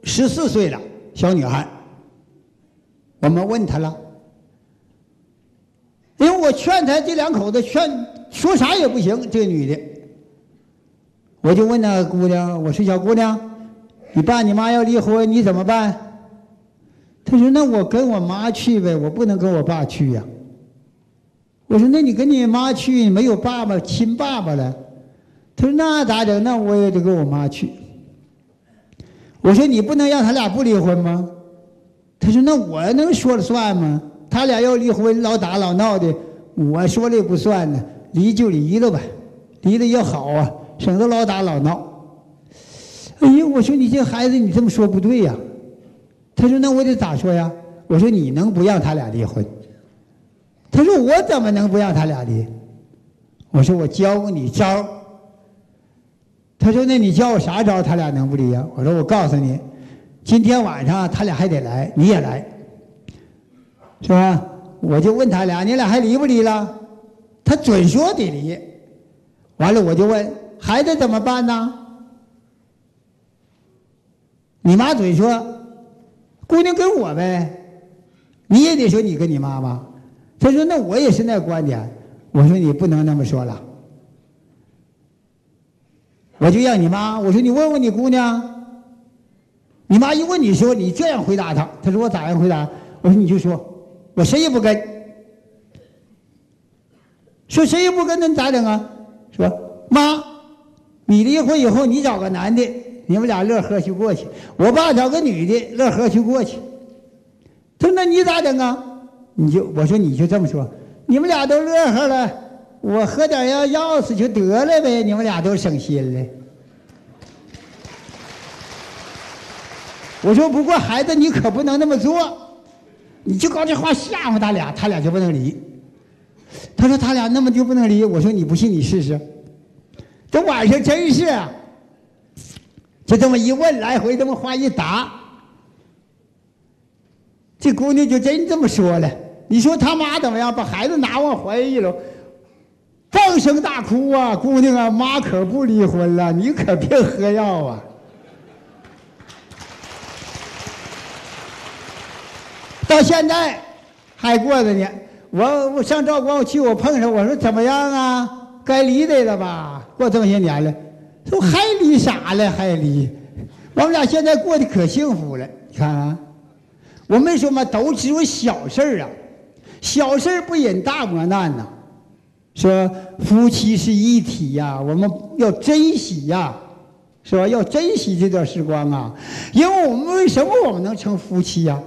14岁了，小女孩。我们问她了，因为我劝她这两口子说啥也不行，这个女的，我就问那姑娘，我说小姑娘，你爸你妈要离婚，你怎么办？她说那我跟我妈去呗，我不能跟我爸去呀。我说那你跟你妈去，你没有爸爸亲爸爸了。她说那咋整？那我也得跟我妈去。我说你不能让他俩不离婚吗？她说那我能说了算吗？他俩要离婚，老打老闹的，我说了也不算呢，离就离了吧，离了也好啊，省得老打老闹。哎呀，我说你这孩子你这么说不对呀。她说那我得咋说呀？我说你能不让他俩离婚？她说我怎么能不让他俩离？我说我教你招。她说那你教我啥招他俩能不离呀？我说我告诉你，今天晚上他俩还得来，你也来，是吧？我就问他俩，你俩还离不离了？他准说得离。完了我就问孩子怎么办呢？你妈准说姑娘跟我呗，你也得说你跟你妈妈。他说那我也是那观点。我说你不能那么说了，我就让你妈，我说你问问你姑娘，你妈一问你说你这样回答她，她说我咋样回答？我说你就说我谁也不跟，说谁也不跟，那你咋整啊？说妈，你离婚以后你找个男的，你们俩乐呵去过去，我爸找个女的乐呵去过去。他说那你咋整啊？我说你就这么说，你们俩都乐呵了，我喝点药匙就得了呗，你们俩都省心了。我说不过孩子你可不能那么做，你就搞这话吓唬他俩就不能离。他说他俩那么就不能离，我说你不信你试试。这晚上真是就这么一问，来回这么话一答，这姑娘就真这么说了。你说他妈怎么样？把孩子拿往怀里了，放声大哭啊！姑娘啊，妈可不离婚了，你可别喝药啊！到现在还过着呢。我上赵光去，我碰上，我说怎么样啊？该离的了吧？过这么些年了，说还离啥了？还离？我们俩现在过得可幸福了。你看啊，我没说嘛，都只有小事啊。小事不引大磨难呐，说夫妻是一体呀，我们要珍惜呀，是吧？要珍惜这段时光啊，因为我们为什么我们能成夫妻呀？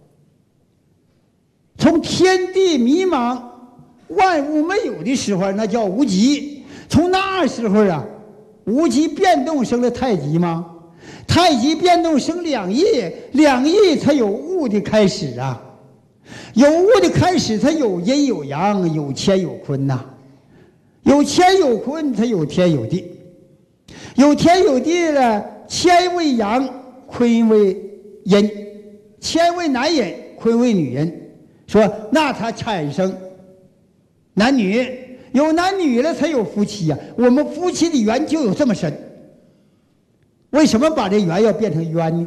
从天地迷茫、万物没有的时候，那叫无极；从那时候啊，无极变动生了太极吗？太极变动生两仪，两仪才有物的开始啊。有物的开始，它有阴有阳，有乾有坤呐。有乾有坤，才有天有地。有天有地了，乾为阳，坤为阴，乾为男人，坤为女人。说那它产生男女，有男女了才有夫妻呀。我们夫妻的缘就有这么深。为什么把这缘要变成冤呢？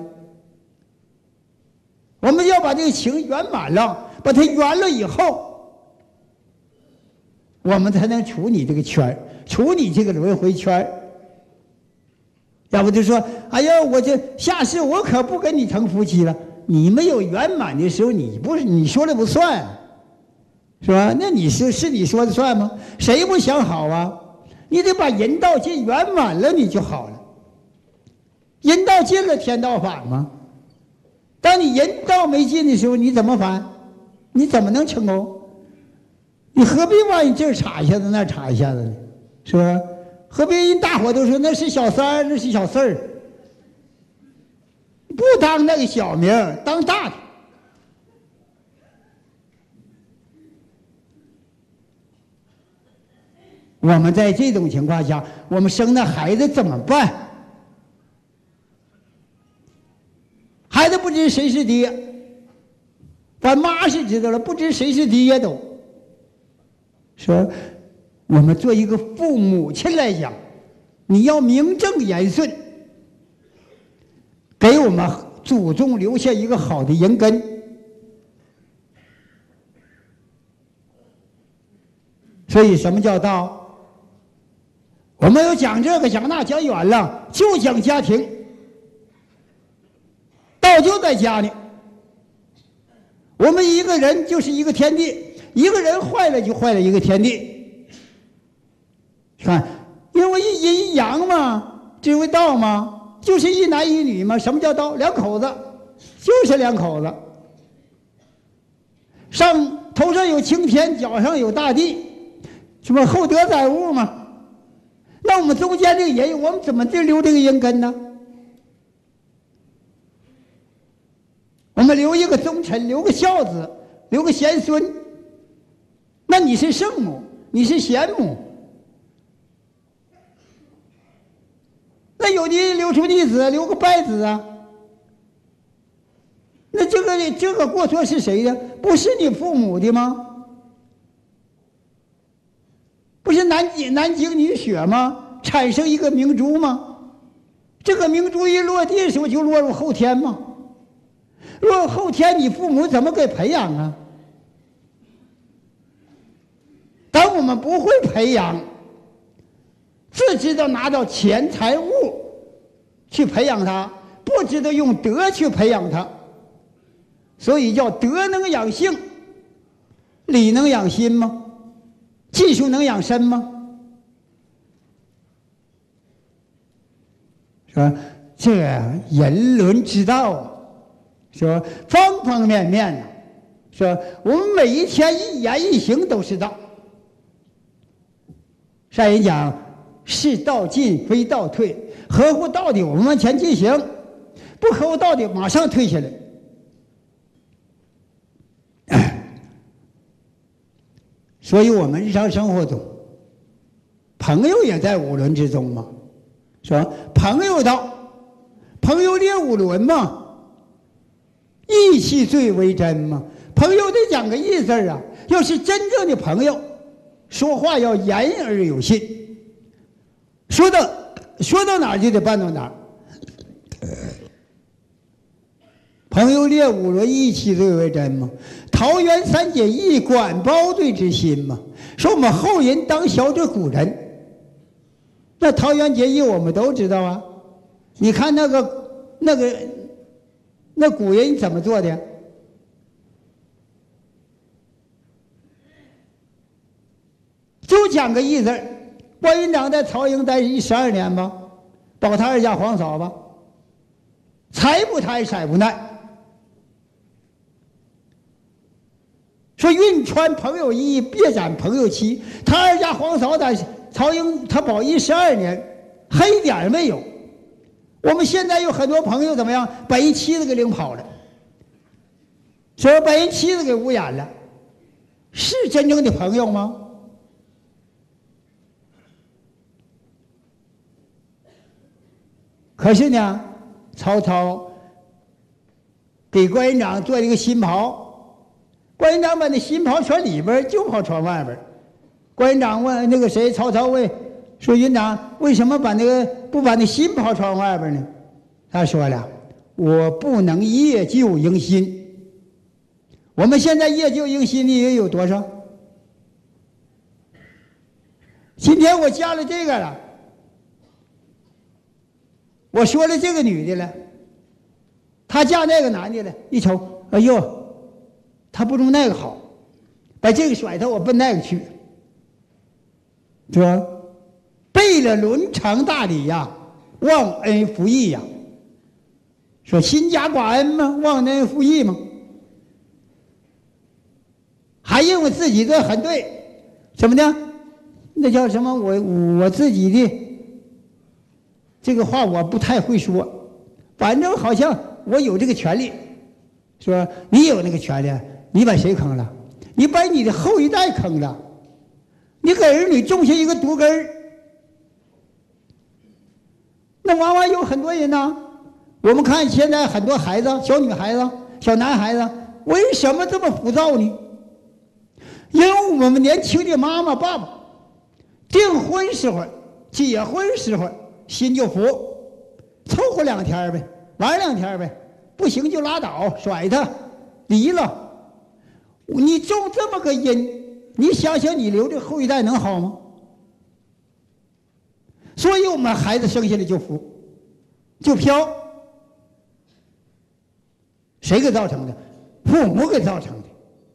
我们要把这个情圆满了，把它圆了以后，我们才能处理这个圈，处理这个轮回圈。要不就说哎呀，我这下世我可不跟你成夫妻了。你没有圆满的时候，你说了不算，是吧？那你是你说的算吗？谁不想好啊？你得把人道尽圆满了，你就好了。人道尽了，天道反吗？当你人道没尽的时候，你怎么反？你怎么能成功？你何必往你这儿插一下子，那儿插一下子呢？是吧？何必人大伙都说那是小三儿，那是小四儿？不当那个小名，当大的。我们在这种情况下，我们生的孩子怎么办？孩子不知谁是爹，咱妈是知道了，不知谁是爹都。说我们做一个父母亲来讲，你要名正言顺，给我们祖宗留下一个好的人根。所以什么叫道？我们要讲这个讲那讲远了，就讲家庭。道就在家里。我们一个人就是一个天地，一个人坏了就坏了一个天地。看，因为一阴一阳嘛，这为道嘛，就是一男一女嘛。什么叫道？两口子，就是两口子。头上有青天，脚上有大地，什么厚德载物嘛。那我们中间这个人，我们怎么就留这个人根呢？我们留一个忠臣，留个孝子，留个贤孙。那你是圣母，你是贤母。那有的留出逆子，留个败子啊。那这个过错是谁的？不是你父母的吗？不是南京女血吗？产生一个明珠吗？这个明珠一落地的时候就落入后天吗？落入后天，你父母怎么给培养啊？当我们不会培养，只知道拿到钱财物去培养他，不知道用德去培养他，所以叫德能养性，理能养心吗？技术能养身吗？说这人伦之道，说方方面面的，说我们每一天一言一行都是道。上人讲是道进非道退，合乎道的我们往前进行，不合乎道的马上退下来。所以我们日常生活中，朋友也在五伦之中嘛，是吧？朋友道，朋友列五伦嘛，义气最为真嘛。朋友得讲个义字啊，要是真正的朋友，说话要言而有信，说到哪儿就得办到哪儿。朋友列五伦，义气最为真嘛。桃园三结义，管包对之心嘛。说我们后人当小者古人，那桃园结义我们都知道啊。你看那古人怎么做的？就讲个义字。关云长在曹营待12年吧，保他二家皇嫂吧，财不贪，色不耐。说运穿朋友衣，别斩朋友妻。他二家皇嫂在曹营，他保义12年，黑点没有。我们现在有很多朋友怎么样，把人妻子给领跑了，说把人妻子给污染了，是真正的朋友吗？可是呢，曹操给关云长做了一个新袍。关云长把那新袍穿里边，旧袍穿外边。关云长问那个谁，曹操问说：“云长为什么不把那新袍穿外边呢？”他说了：“我不能夜旧迎新。”我们现在夜旧迎新的也有多少？今天我嫁了这个了，我说了这个女的了，她嫁那个男的了，一瞅，哎呦。他不如那个好，把这个甩头，我奔那个去，是吧？背了伦常大礼呀，忘恩负义呀。说新家寡恩吗？忘恩负义吗？还认为自己这很对，怎么的？那叫什么？我自己的这个话我不太会说，反正好像我有这个权利，说你有那个权利。你把谁坑了？你把你的后一代坑了，你给儿女种下一个毒根儿。那往往有很多人呢，我们看现在很多孩子，小女孩子、小男孩子，为什么这么浮躁呢？因为我们年轻的妈妈、爸爸，订婚时候、结婚时候心就浮，凑合2天呗，玩2天呗， 不行就拉倒，甩他，离了。你种这么个因，你想想你留着后一代能好吗？所以我们孩子生下来就浮，就飘，谁给造成的？父母给造成的。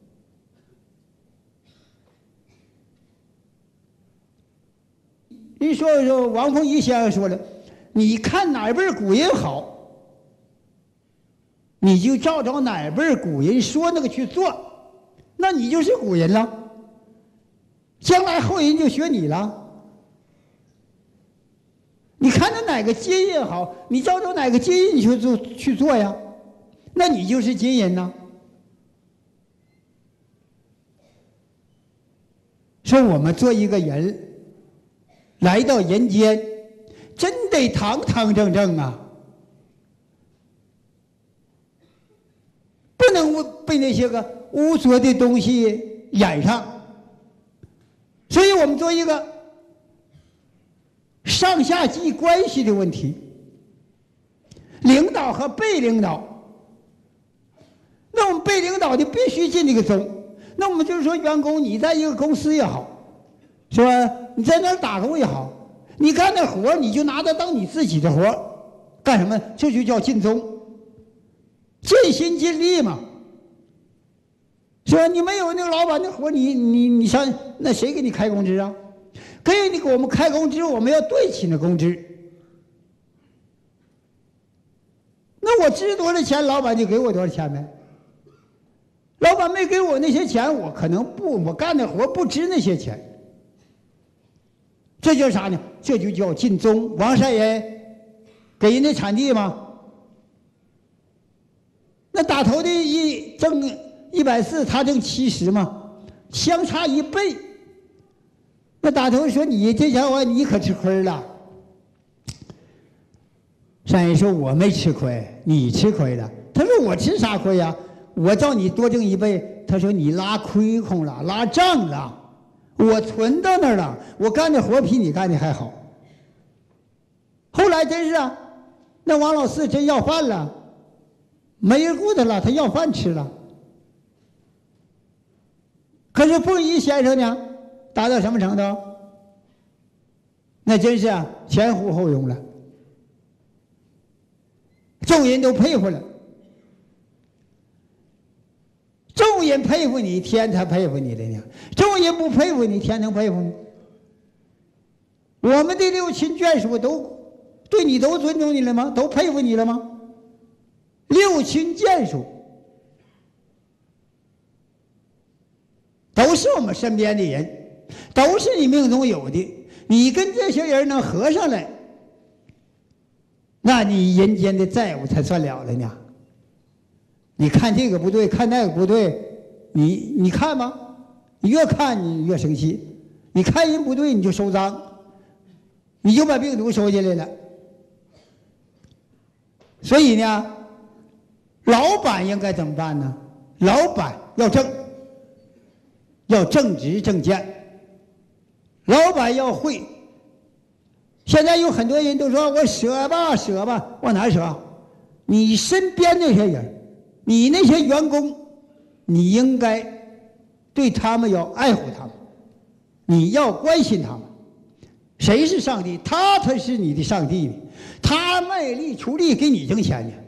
你说王凤仪先生说了，你看哪辈古人好，你就照着哪辈古人说那个去做，那你就是古人了，将来后人就学你了。你看着哪个金人好，你照着哪个金人去做呀，那你就是金人呐。说我们做一个人来到人间，真得堂堂正正啊，不能被那些个污浊的东西染上。所以我们做一个上下级关系的问题，领导和被领导，那我们被领导的必须进这个宗。那我们就是说，员工你在一个公司也好，是吧？你在那儿打工也好，你干那活你就拿它当你自己的活干什么？这就叫尽忠，尽心尽力嘛，是吧？你没有那个老板的活，你上那谁给你开工资啊？给你给我们开工资，我们要对起那工资。那我值多少钱，老板就给我多少钱呗。老板没给我那些钱，我可能不，我干的活不值那些钱。这叫啥呢？这就叫尽忠。王善人给人家产地吗？那打头的挣140，他挣70嘛，相差1倍。那打头说你这家伙你可吃亏了。善人说我没吃亏，你吃亏了。他说我吃啥亏呀？我照你多挣1倍。他说你拉亏空了，拉账了，我存到那儿了，我干的活比你干的还好。后来真是啊，那王老四真要饭了，没人顾他了，他要饭吃了。可是凤仪先生呢，达到什么程度？那真是啊，前呼后拥了，众人都佩服了。众人佩服你，天才佩服你了呢。众人不佩服你，天能佩服你？我们的六亲眷属都对你都尊重你了吗？都佩服你了吗？六亲眷属都是我们身边的人，都是你命中有的。你跟这些人能合上来，那你人间的债务才算了呢。你看这个不对，看那个不对，你看吗？你越看你越生气，你看人不对你就收赃，你就把病毒收进来了。所以呢，老板应该怎么办呢？老板要正直正见，老板要会。现在有很多人都说我舍吧，往哪舍？你身边那些人，你那些员工，你应该对他们要爱护他们，你要关心他们。谁是上帝？他才是你的上帝呢，他卖力出力给你挣钱呢。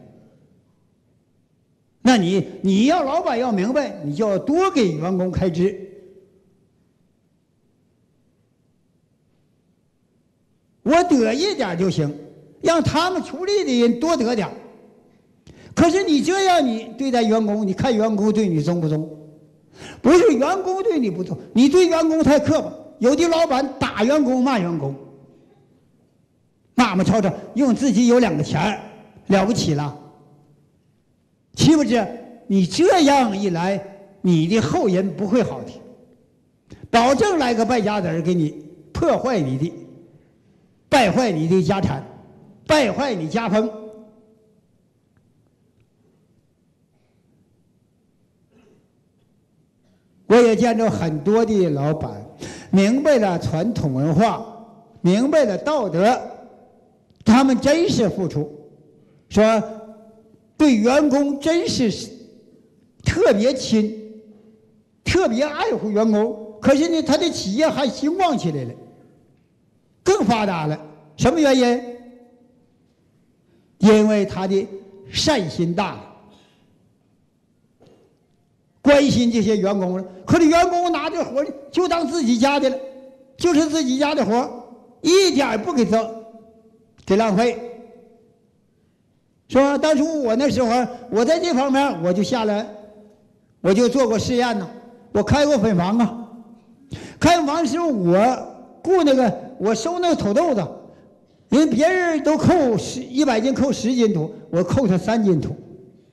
那你要老板要明白，你就要多给员工开支。我得一点就行，让他们出力的人多得点。可是你这样，你对待员工，你看员工对你忠不忠？不是员工对你不忠，你对员工太刻薄。有的老板打员工骂员工，骂吵吵，用自己有2个钱了不起了，岂不知你这样一来，你的后人不会好的，保证来个败家子给你破坏你的，败坏你的家产，败坏你家风。我也见着很多的老板明白了传统文化，明白了道德，他们真是付出。说对员工真是特别亲，特别爱护员工。可是呢，他的企业还兴旺起来了，更发达了。什么原因？因为他的善心大了，关心这些员工了。可是员工拿这活就当自己家的了，就是自己家的活，一点不给浪费，是吧？当初我那时候，我在这方面我就下来，我就做过试验呢。我开过粉房啊，开粉房的时候我雇那个，我收那个土豆子，因为别人都扣100斤扣10斤土，我扣他3斤土。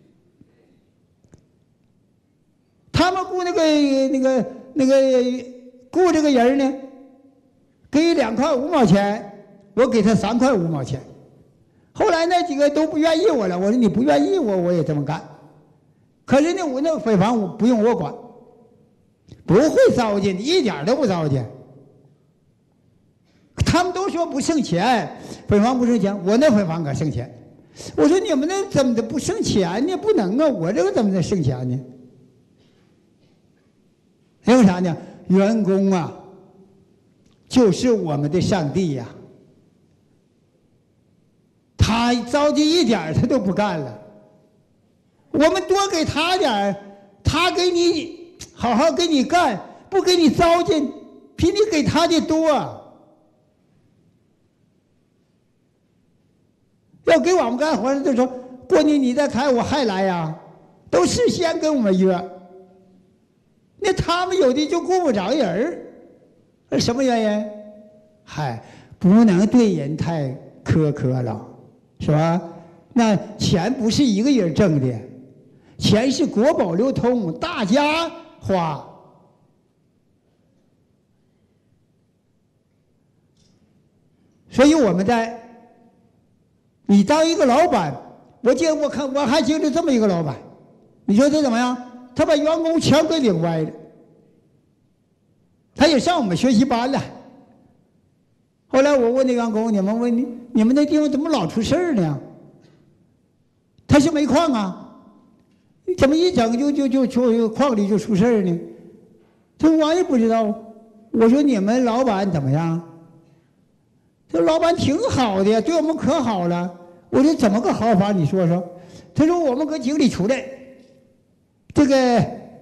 他们雇那个雇这个人呢，给2块5毛钱，我给他3块5毛钱。后来那几个都不愿意我了，我说你不愿意我也这么干。可是呢，我那个粉房我不用我管，不会糟践，一点都不糟践。他们都说不挣钱，粉房不挣钱，我那粉房可挣钱。我说你们那怎么的不挣钱呢？不能啊，我这个怎么能挣钱呢？因为啥呢？员工啊，就是我们的上帝呀。他着急一点他都不干了，我们多给他点他给你好好给你干，不给你糟践，比你给他的多。要给我们干活就说过年你再开我还来呀，都事先跟我们约。那他们有的就顾不着人儿，什么原因？嗨，不能对人太苛刻了，是吧？那钱不是一个人挣的，钱是国宝流通，大家花。所以我们你当一个老板，我还经历这么一个老板，你说这怎么样？他把员工全给领歪了，他也上我们学习班了。后来我问那员工：“你们那地方怎么老出事儿呢？”他是煤矿啊，你怎么一整就矿里就出事儿呢？他说我也不知道。我说你们老板怎么样？这老板挺好的，对我们可好了。我说怎么个好法？你说说。他说我们搁井里出来。这个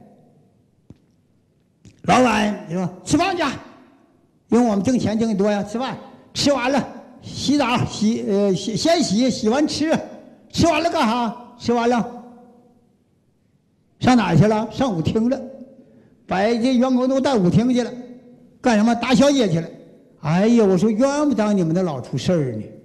老板说吃饭去，因为我们挣钱挣得多呀，吃饭吃完了洗澡先洗完吃完了干啥？吃完了上哪去了？上舞厅了，把这员工都带舞厅去了，干什么？打小姐去了。哎呀，我说冤不当你们的老出事儿呢。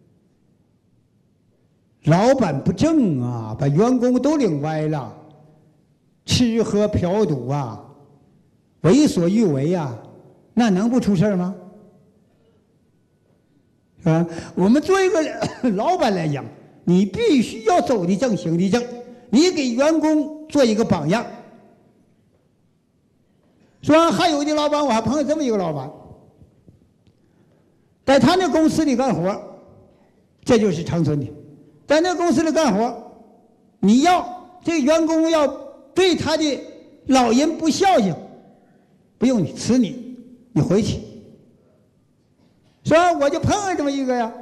老板不正啊，把员工都领歪了。吃喝嫖赌啊，为所欲为啊，那能不出事吗？是吧？我们做一个老板来讲，你必须要走的正，行的正，你给员工做一个榜样。说还有的老板，我还碰到这么一个老板，在他那公司里干活，这就是长春的，在那公司里干活，你要这个员工要对他的老人不孝敬，不用你辞你回去。说我就碰上这么一个呀，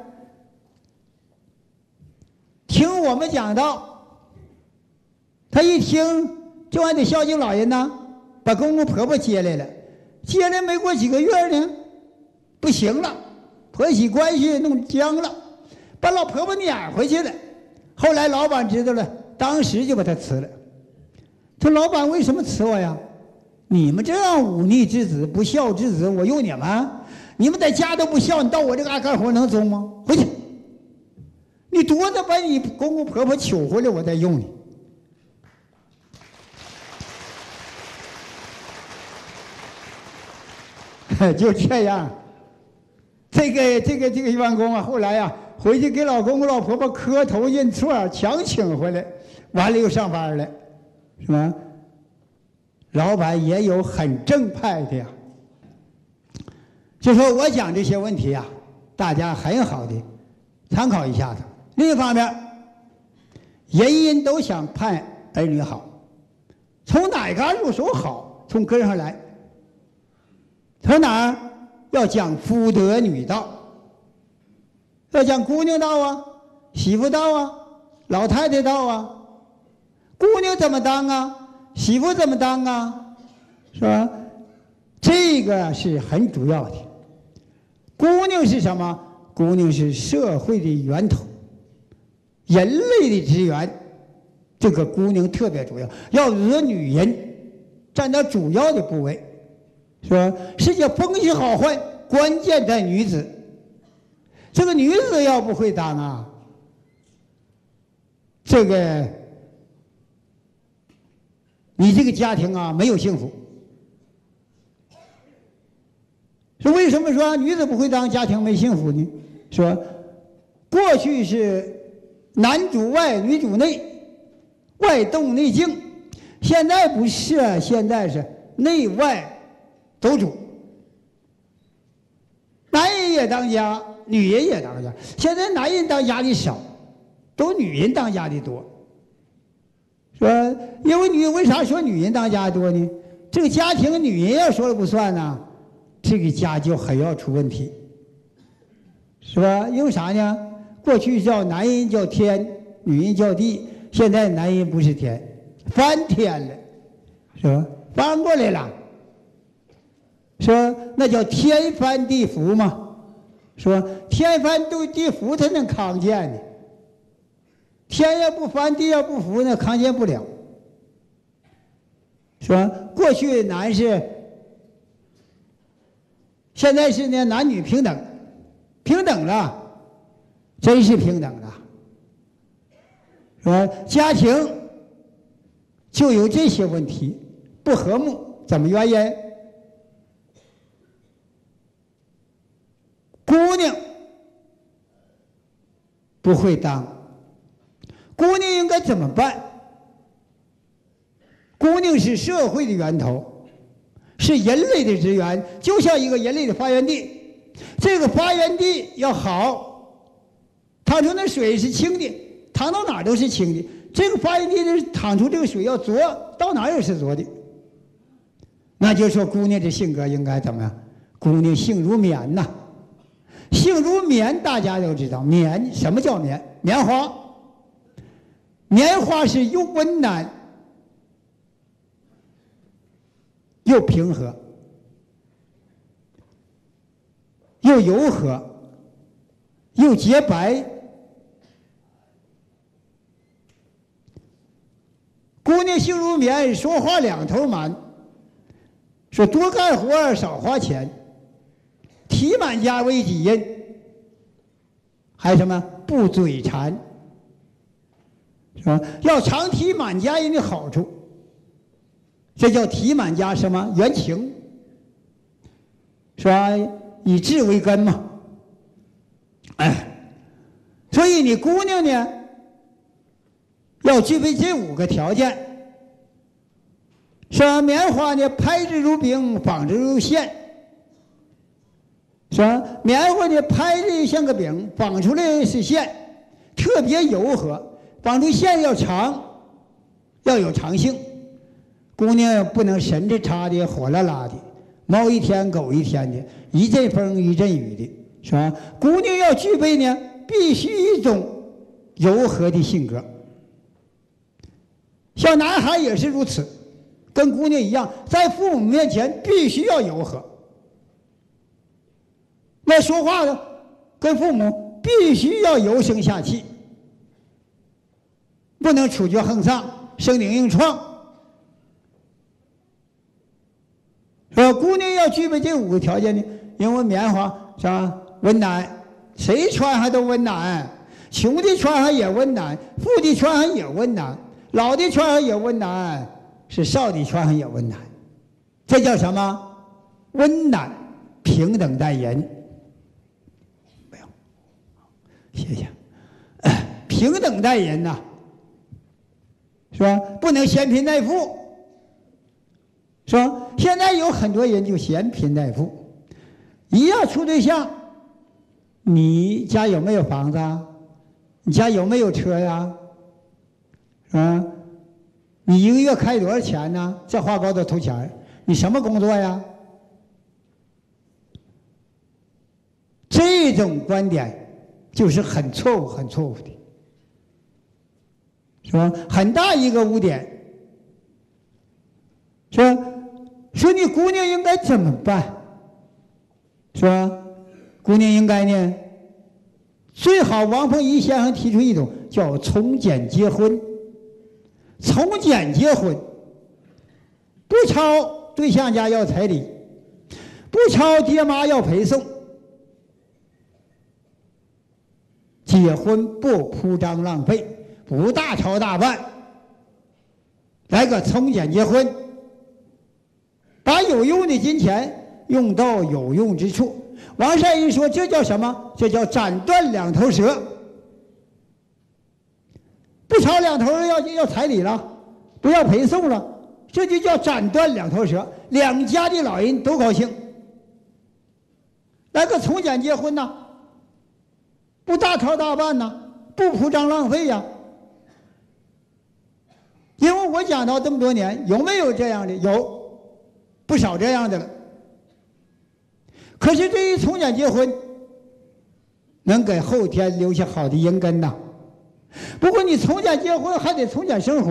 听我们讲到，他一听就还得孝敬老人呢，把公公婆婆接来了，接来没过几个月呢，不行了，婆媳关系弄僵了，把老婆婆撵回去了。后来老板知道了，当时就把他辞了。说老板为什么辞我呀？你们这样忤逆之子、不孝之子，我用你们？你们在家都不孝，你到我这嘎干活能中吗？回去，你多着把你公公婆婆取回来，我再用你。就这样，这个员工啊，后来呀、回去给老公公老婆婆磕头认错，强请回来，完了又上班了。是吧？老板也有很正派的呀。就说我讲这些问题啊，大家很好的参考一下子。另一方面， 人人都想盼儿女好，从哪嘎入手好？从根上来。从哪儿？要讲夫德女道，要讲姑娘道啊，媳妇道啊，老太太道啊。姑娘怎么当啊？媳妇怎么当啊？是吧？这个是很主要的。姑娘是什么？姑娘是社会的源头，人类的资源，这个姑娘特别主要，要惹女人占到主要的部位，是吧？世界风气好坏，关键在女子。这个女子要不会当啊，这个你这个家庭啊没有幸福。说为什么说女子不会当，家庭没幸福呢？说过去是男主外女主内，外动内静，现在不是啊，现在是内外都主，男人也当家，女人也当家。现在男人当家的少，都女人当家的多。说因为为啥说女人当家多呢？这个家庭女人要说了不算呢，这个家就很要出问题，是吧？因为啥呢？过去叫男人叫天，女人叫地，现在男人不是天，翻天了，是吧？翻过来了，说那叫天翻地覆嘛，说天翻地覆才能康健呢，天要不翻，地要不覆，那康健不了，是吧？过去男是。现在是呢，男女平等，平等了，真是平等了，是吧？家庭就有这些问题，不和睦，怎么原因？姑娘不会当，姑娘应该怎么办？姑娘是社会的源头。是人类的资源，就像一个人类的发源地。这个发源地要好，淌出那水是清的，淌到哪儿都是清的。这个发源地的淌出这个水要浊，到哪儿也是浊的。那就说姑娘的性格应该怎么样？姑娘性如棉呐，性如棉，大家都知道。棉什么叫棉？棉花。棉花是又温暖又平和，又柔和，又洁白。姑娘性如棉，说话两头满，说多干活少花钱，体满家为己任，还有什么不嘴馋，是吧？要常体满家人的好处。这叫体满家什么原情，是吧？以智为根嘛。哎，所以你姑娘呢，要具备这5个条件，是吧？棉花呢，拍之如冰，纺之如线，是吧？棉花呢，拍的像个饼，纺出来是线，特别柔和，纺出线要长，要有长性。姑娘不能神着插的火辣辣的，猫一天狗一天的，一阵风一阵雨的，是吧？姑娘要具备呢，必须一种柔和的性格。小男孩也是如此，跟姑娘一样，在父母面前必须要柔和。那说话呢，跟父母必须要柔声下气，不能处决横上，生顶硬创。姑娘要具备这5个条件呢，因为棉花是吧，温暖，谁穿上都温暖，穷的穿上也温暖，富的穿上也温暖，老的穿上也温暖，是少的穿上也温暖。这叫什么？温暖，平等待人。没有，谢谢。平等待人呐，是吧？不能嫌贫爱富。是吧？现在有很多人就嫌贫爱富，一要处对象，你家有没有房子啊？你家有没有车呀？ 啊，你一个月开多少钱呢？这话高头投钱，你什么工作呀？这种观点就是很错误、很错误的，是吧？很大一个污点，是吧？说你姑娘应该怎么办？是吧？姑娘应该呢，最好王凤仪先生提出一种叫从简结婚。从简结婚，不朝对象家要彩礼，不朝爹妈要陪送。结婚不铺张浪费，不大操大办，来个从简结婚，把有用的金钱用到有用之处。王善一说，这叫什么？这叫斩断两头蛇。不朝两头要彩礼了，不要陪送了，这就叫斩断两头蛇，两家的老人都高兴。来个从简结婚呐，不大操大办呐，不铺张浪费呀。因为我讲到这么多年，有没有这样的？有不少这样的了。可是这一从简结婚，能给后天留下好的阴根呐。不过你从简结婚还得从简生活，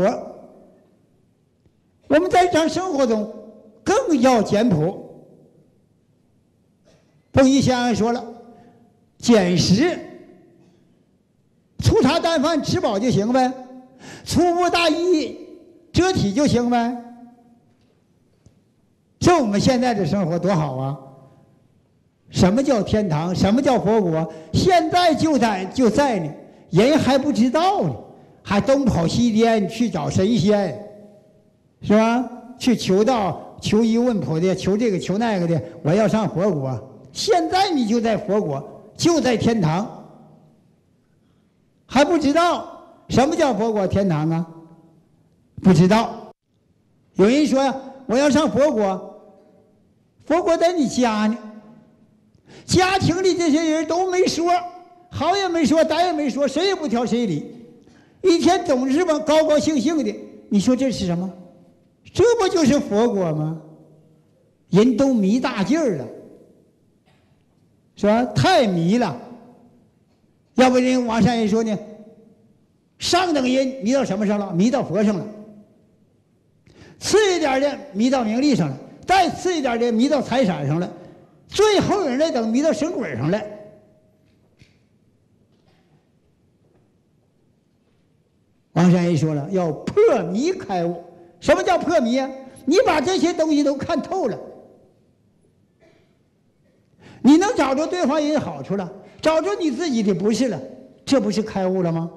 我们在日常生活中更要简朴。凤仪先生说了，简食，粗茶淡饭吃饱就行呗，粗布大衣遮体就行呗。这我们现在的生活多好啊！什么叫天堂？什么叫佛国？现在就在呢，人还不知道呢，还东跑西颠去找神仙，是吧？去求道、求医问卜的，求这个求那个的。我要上佛国，现在你就在佛国，就在天堂，还不知道什么叫佛国天堂啊？不知道。有人说呀，我要上佛国，佛国在你家呢。家庭里这些人都没说，好也没说，歹也没说，谁也不挑谁理，一天总是吧高高兴兴的。你说这是什么？这不就是佛国吗？人都迷大劲儿了，是吧？太迷了。要不人王善人说呢，上等人迷到什么上了？迷到佛上了。次一点的迷到名利上了，再次一点的迷到财产上了。最后人来等迷到神鬼上来。王善人说了，要破迷开悟。什么叫破迷啊？你把这些东西都看透了，你能找着对方人的好处了，找着你自己的不是了，这不是开悟了吗？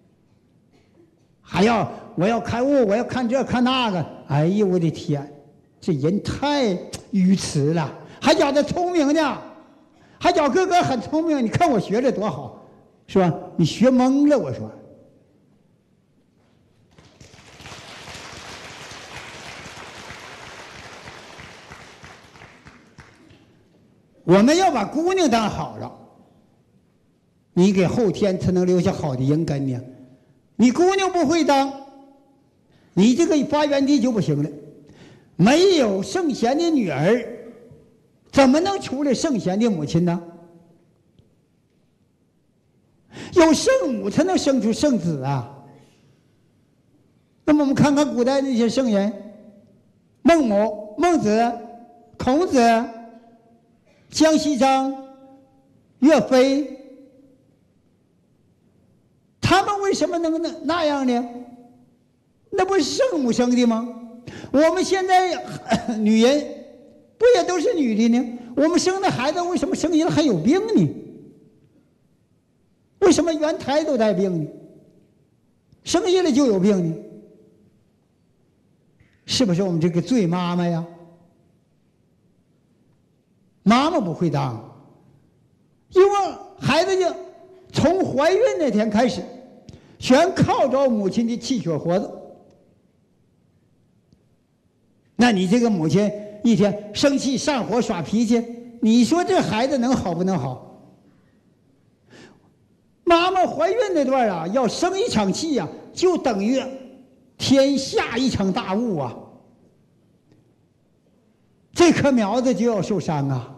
还要我要开悟，我要看这看那个，哎呀我的天，这人太愚痴了。还觉得聪明呢，还觉哥哥很聪明，你看我学的多好，是吧？你学懵了，我说。我们要把姑娘当好了，你给后天才能留下好的阴根呢。你姑娘不会当，你这个发源地就不行了。没有圣贤的女儿，怎么能出来圣贤的母亲呢？有圣母才能生出圣子啊。那么我们看看古代那些圣人，孟母、孟子、孔子、江西章、岳飞，他们为什么能那样呢？那不是圣母生的吗？我们现在女人不也都是女的呢？我们生的孩子为什么生下来还有病呢？为什么原胎都带病呢？生下来就有病呢？是不是我们这个罪妈妈呀？妈妈不会当，因为孩子就从怀孕那天开始，全靠着母亲的气血活着。那你这个母亲一天生气上火耍脾气，你说这孩子能好不能好？妈妈怀孕那段啊，要生一场气啊，就等于天下一场大雾啊，这棵苗子就要受伤啊。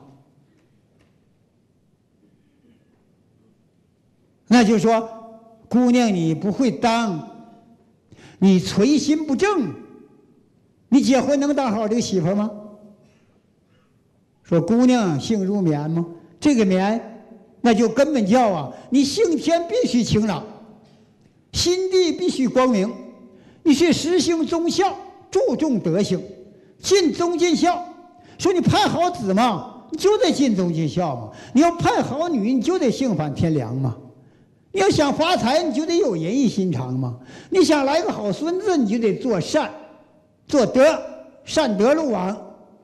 那就说，姑娘你不会当，你存心不正，你结婚能当好这个媳妇吗？说姑娘性如棉吗？这个棉，那就根本叫啊，你性天必须晴朗，心地必须光明，你是实行忠孝，注重德行，尽忠尽孝。说你派好子嘛，你就得尽忠尽孝嘛；你要派好女，你就得性反天良嘛；你要想发财，你就得有仁义心肠嘛；你想来个好孙子，你就得做善，做德，善德路往。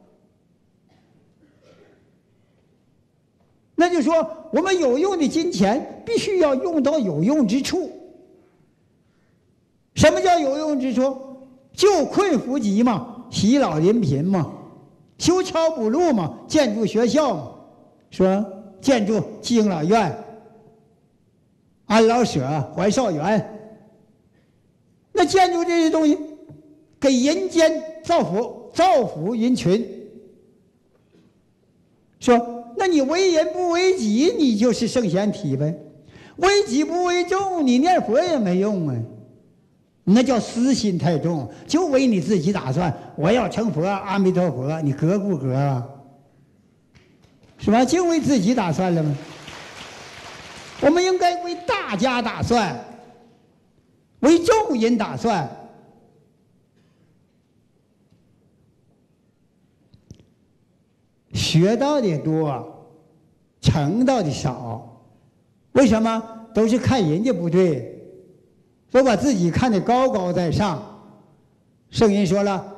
那就说，我们有用的金钱必须要用到有用之处。什么叫有用之处？救困扶急嘛，洗老临贫嘛，修桥补路嘛，建筑学校嘛，说建筑敬老院、安老舍、怀少园。那建筑这些东西，给人间造福，造福人群。说。那你为人不为己，你就是圣贤体呗；为己不为众，你念佛也没用啊。那叫私心太重，就为你自己打算。我要成佛，阿弥陀佛，你格不格啊？是吧？就为自己打算了吗？我们应该为大家打算，为众人打算。学到的多，成到的少，为什么？都是看人家不对，都把自己看得高高在上。圣人说了，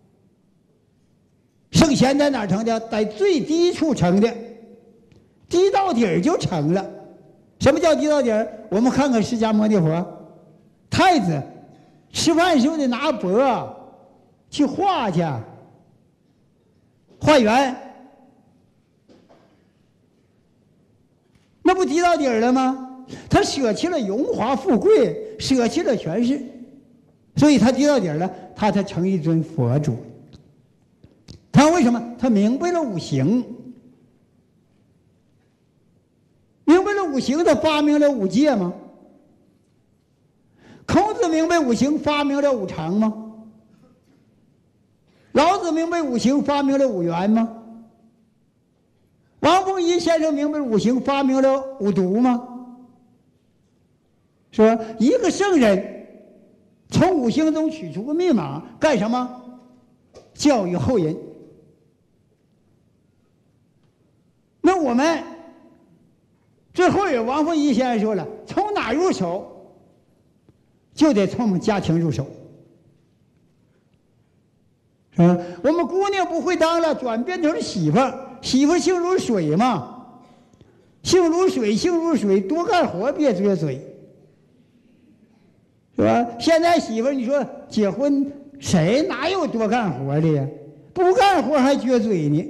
圣贤在哪儿成的？在最低处成的，低到底儿就成了。什么叫低到底儿？我们看看释迦牟尼佛，太子吃饭时候得拿钵去化去，化缘。那不低到底儿了吗？他舍弃了荣华富贵，舍弃了权势，所以他低到底儿了，他才成一尊佛主。他为什么？他明白了五行，明白了五行，他发明了五戒吗？孔子明白五行，发明了五常吗？老子明白五行，发明了五元吗？王凤仪先生明白五行，发明了五毒吗？说一个圣人从五行中取出个密码，干什么？教育后人。那我们最后也王凤仪先生说了，从哪入手？就得从我们家庭入手。是吧？我们姑娘不会当了，转变成媳妇儿。媳妇性如水嘛，性如水，性如水，多干活别撅嘴，是吧？现在媳妇你说结婚谁哪有多干活的呀？不干活还撅嘴呢，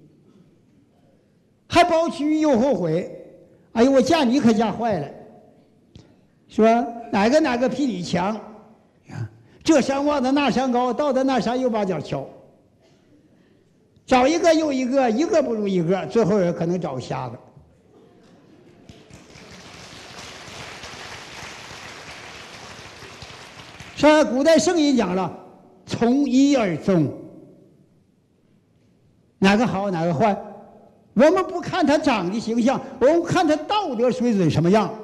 还包屈又后悔。哎呦，我嫁你可嫁坏了，是吧？哪个比你强？这山望的那山高，到的那山又把脚敲。找一个又一个，一个不如一个，最后也可能找瞎子。说古代圣人讲了，从一而终，哪个好哪个坏，我们不看他长的形象，我们看他道德水准什么样，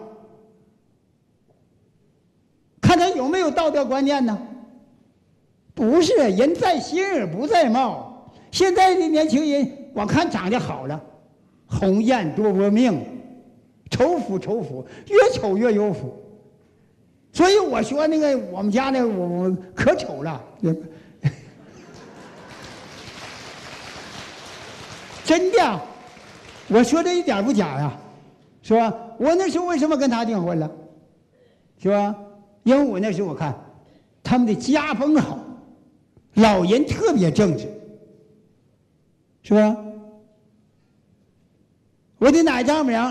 看他有没有道德观念呢？不是，人在心而不在貌。现在的年轻人，我看长得好了，鸿雁多薄命，丑妇丑妇，越丑越有福。所以我说那个我们家那我可丑了，真的，我说这一点不假呀，是吧？我那时候为什么跟他订婚了，是吧？因为我那时候我看他们的家风好，老人特别正直。是吧？我的奶丈母娘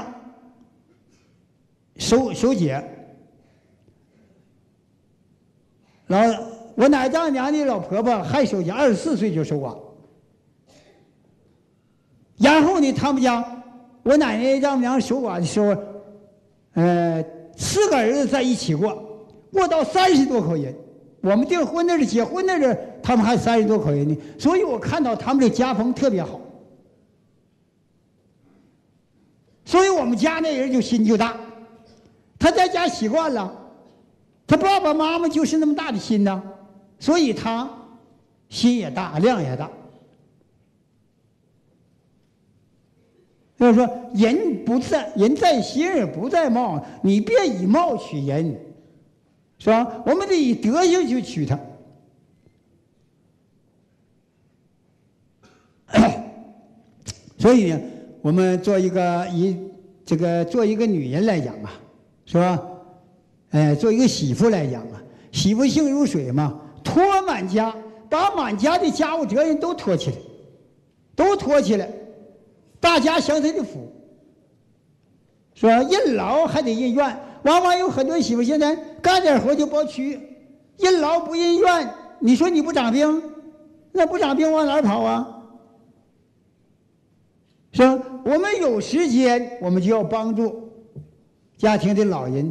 守节，然后我奶丈母娘的老婆婆还守节，24岁就守寡。然后呢，他们家我奶奶丈母娘守寡的时候，4个儿子在一起过，过到30多口人。我们订婚那是结婚那是，他们还30多口人呢。所以我看到他们的家风特别好。所以我们家那人就心就大，他在家习惯了，他爸爸妈妈就是那么大的心呐，所以他心也大，量也大。就是说，人在心而不在貌，你别以貌取人，是吧？我们得以德行去取他。所以呢，我们做一个女人来讲啊，是吧？做一个媳妇来讲啊，媳妇性如水嘛，托满家，把满家的家务责任都托起来，大家享谁的福，是吧？任劳还得任怨，往往有很多媳妇现在干点活就包屈，任劳不任怨，你说你不长兵，那不长兵往哪儿跑啊？是吧？我们有时间，我们就要帮助家庭的老人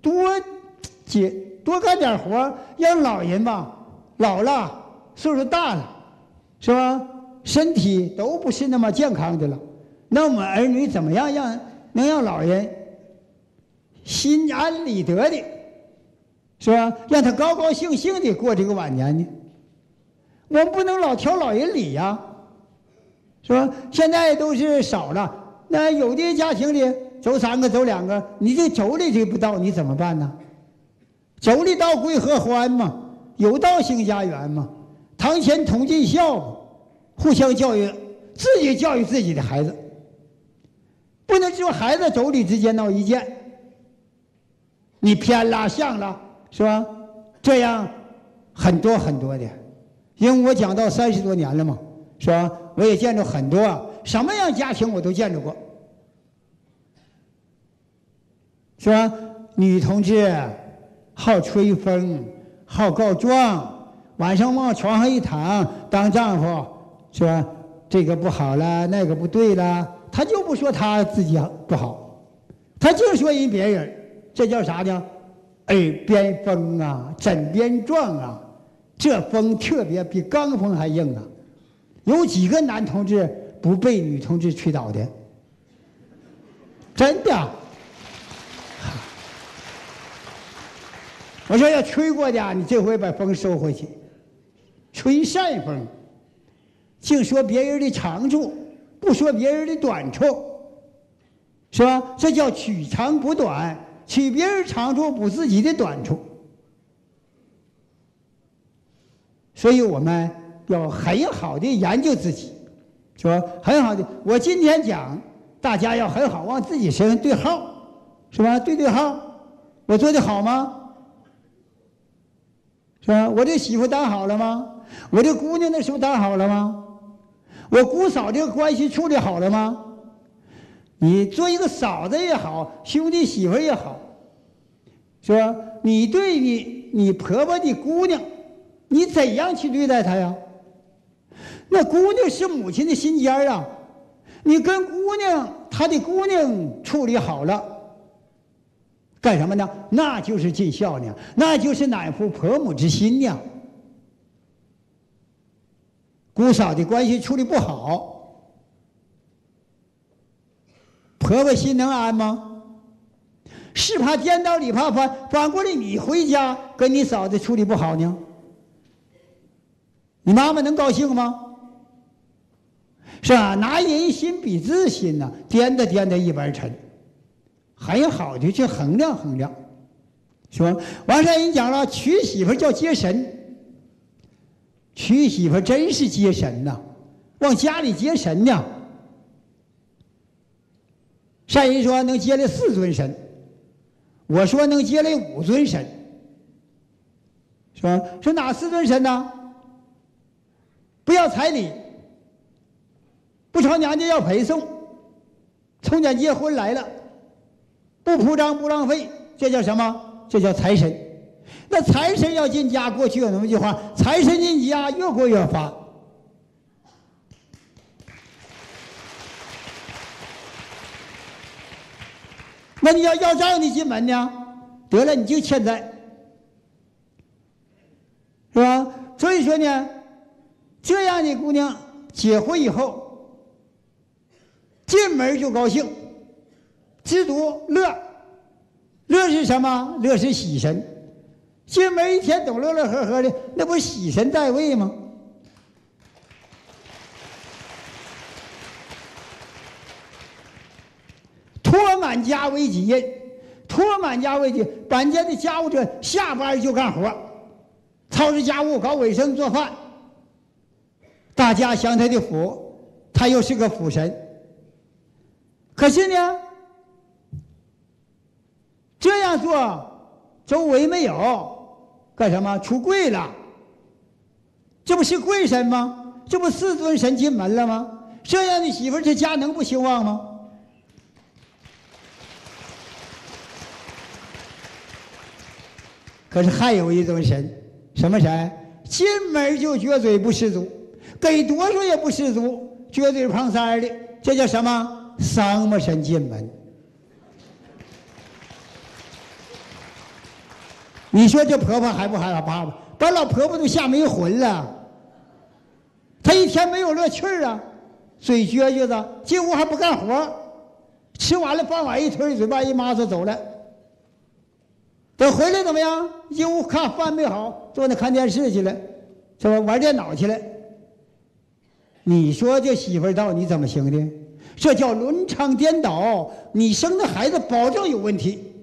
多干点活，让老人吧老了，岁数大了，是吧？身体都不是那么健康的了。那我们儿女怎么样能让老人心安理得的，是吧？让他高高兴兴的过这个晚年呢？我们不能老挑老人理呀，是吧？现在都是少了，那有的家庭里走3个走2个，你这妯娌这不到，你怎么办呢？妯娌到归合欢嘛，有道兴家园嘛，堂前同尽孝嘛，互相教育，自己教育自己的孩子，不能只有孩子妯娌之间闹意见，你偏了向了，是吧？这样很多的，因为我讲到30多年了嘛，是吧？我也见着很多什么样家庭我都见着过，是吧？女同志好吹风，好告状，晚上往床上一躺，当丈夫，是吧？这个不好了，那个不对了，他就不说他自己不好，他就说人别人，这叫啥呢？耳边风啊，枕边撞啊，这风特别比钢风还硬啊！有几个男同志不被女同志吹倒的？真的。我说要吹过的，你这回把风收回去。吹善风，净说别人的长处，不说别人的短处，是吧？这叫取长补短，取别人长处补自己的短处。所以我们要很好的研究自己，说很好的。我今天讲，大家要很好往自己身上对号，是吧？对号，我做的好吗？是吧？我这媳妇当好了吗？我这姑娘那时候当好了吗？我姑嫂这个关系处理好了吗？你做一个嫂子也好，兄弟媳妇也好，是吧？你对你婆婆的姑娘，你怎样去对待她呀？那姑娘是母亲的心尖儿啊，你跟她的姑娘处理好了。干什么呢？那就是尽孝呢，那就是乃父婆母之心呢。姑嫂的关系处理不好，婆婆心能安吗？是怕颠倒里怕反过来你回家跟你嫂子处理不好呢，你妈妈能高兴吗？是吧？拿人心比自心呐，颠的一般沉。很好的去衡量，是吧？完事人讲了，娶媳妇叫接神，娶媳妇真是接神呐，往家里接神呢。善人说能接来4尊神，我说能接来5尊神，是吧？说哪4尊神呢？不要彩礼，不朝娘家要陪送，从家结婚来了。不铺张不浪费，这叫什么？这叫财神。 那财神要进家，过去有那么一句话：财神进家，越过越发。那你要债你进门呢？得了，你就欠债，是吧？所以说呢，这样的姑娘结婚以后，进门就高兴，知足乐。乐是什么？乐是喜神。进门一天都乐乐呵呵的，那不是喜神在位吗？托满家为己任，托满家为己，把家的家务者下班就干活，操持家务、搞卫生、做饭。大家享他的福，他又是个福神。可是呢，这样做周围没有，干什么？出柜了。这不是贵神吗？这不四尊神进门了吗？这样的媳妇，这家能不兴旺吗？可是还有一种神，什么神？进门就撅嘴不施足，给多少也不施足，撅嘴胖三的，这叫什么？丧母神进门。你说这婆婆还不害怕吗？把老婆婆都吓没魂了。她一天没有乐趣儿啊，嘴撅撅的，进屋还不干活，吃完了饭碗一推，嘴巴一抹就走了。等回来怎么样？进屋看饭没好，坐那看电视去了，是吧？玩电脑去了。你说这媳妇儿道你怎么行的？这叫伦常颠倒。你生的孩子保证有问题。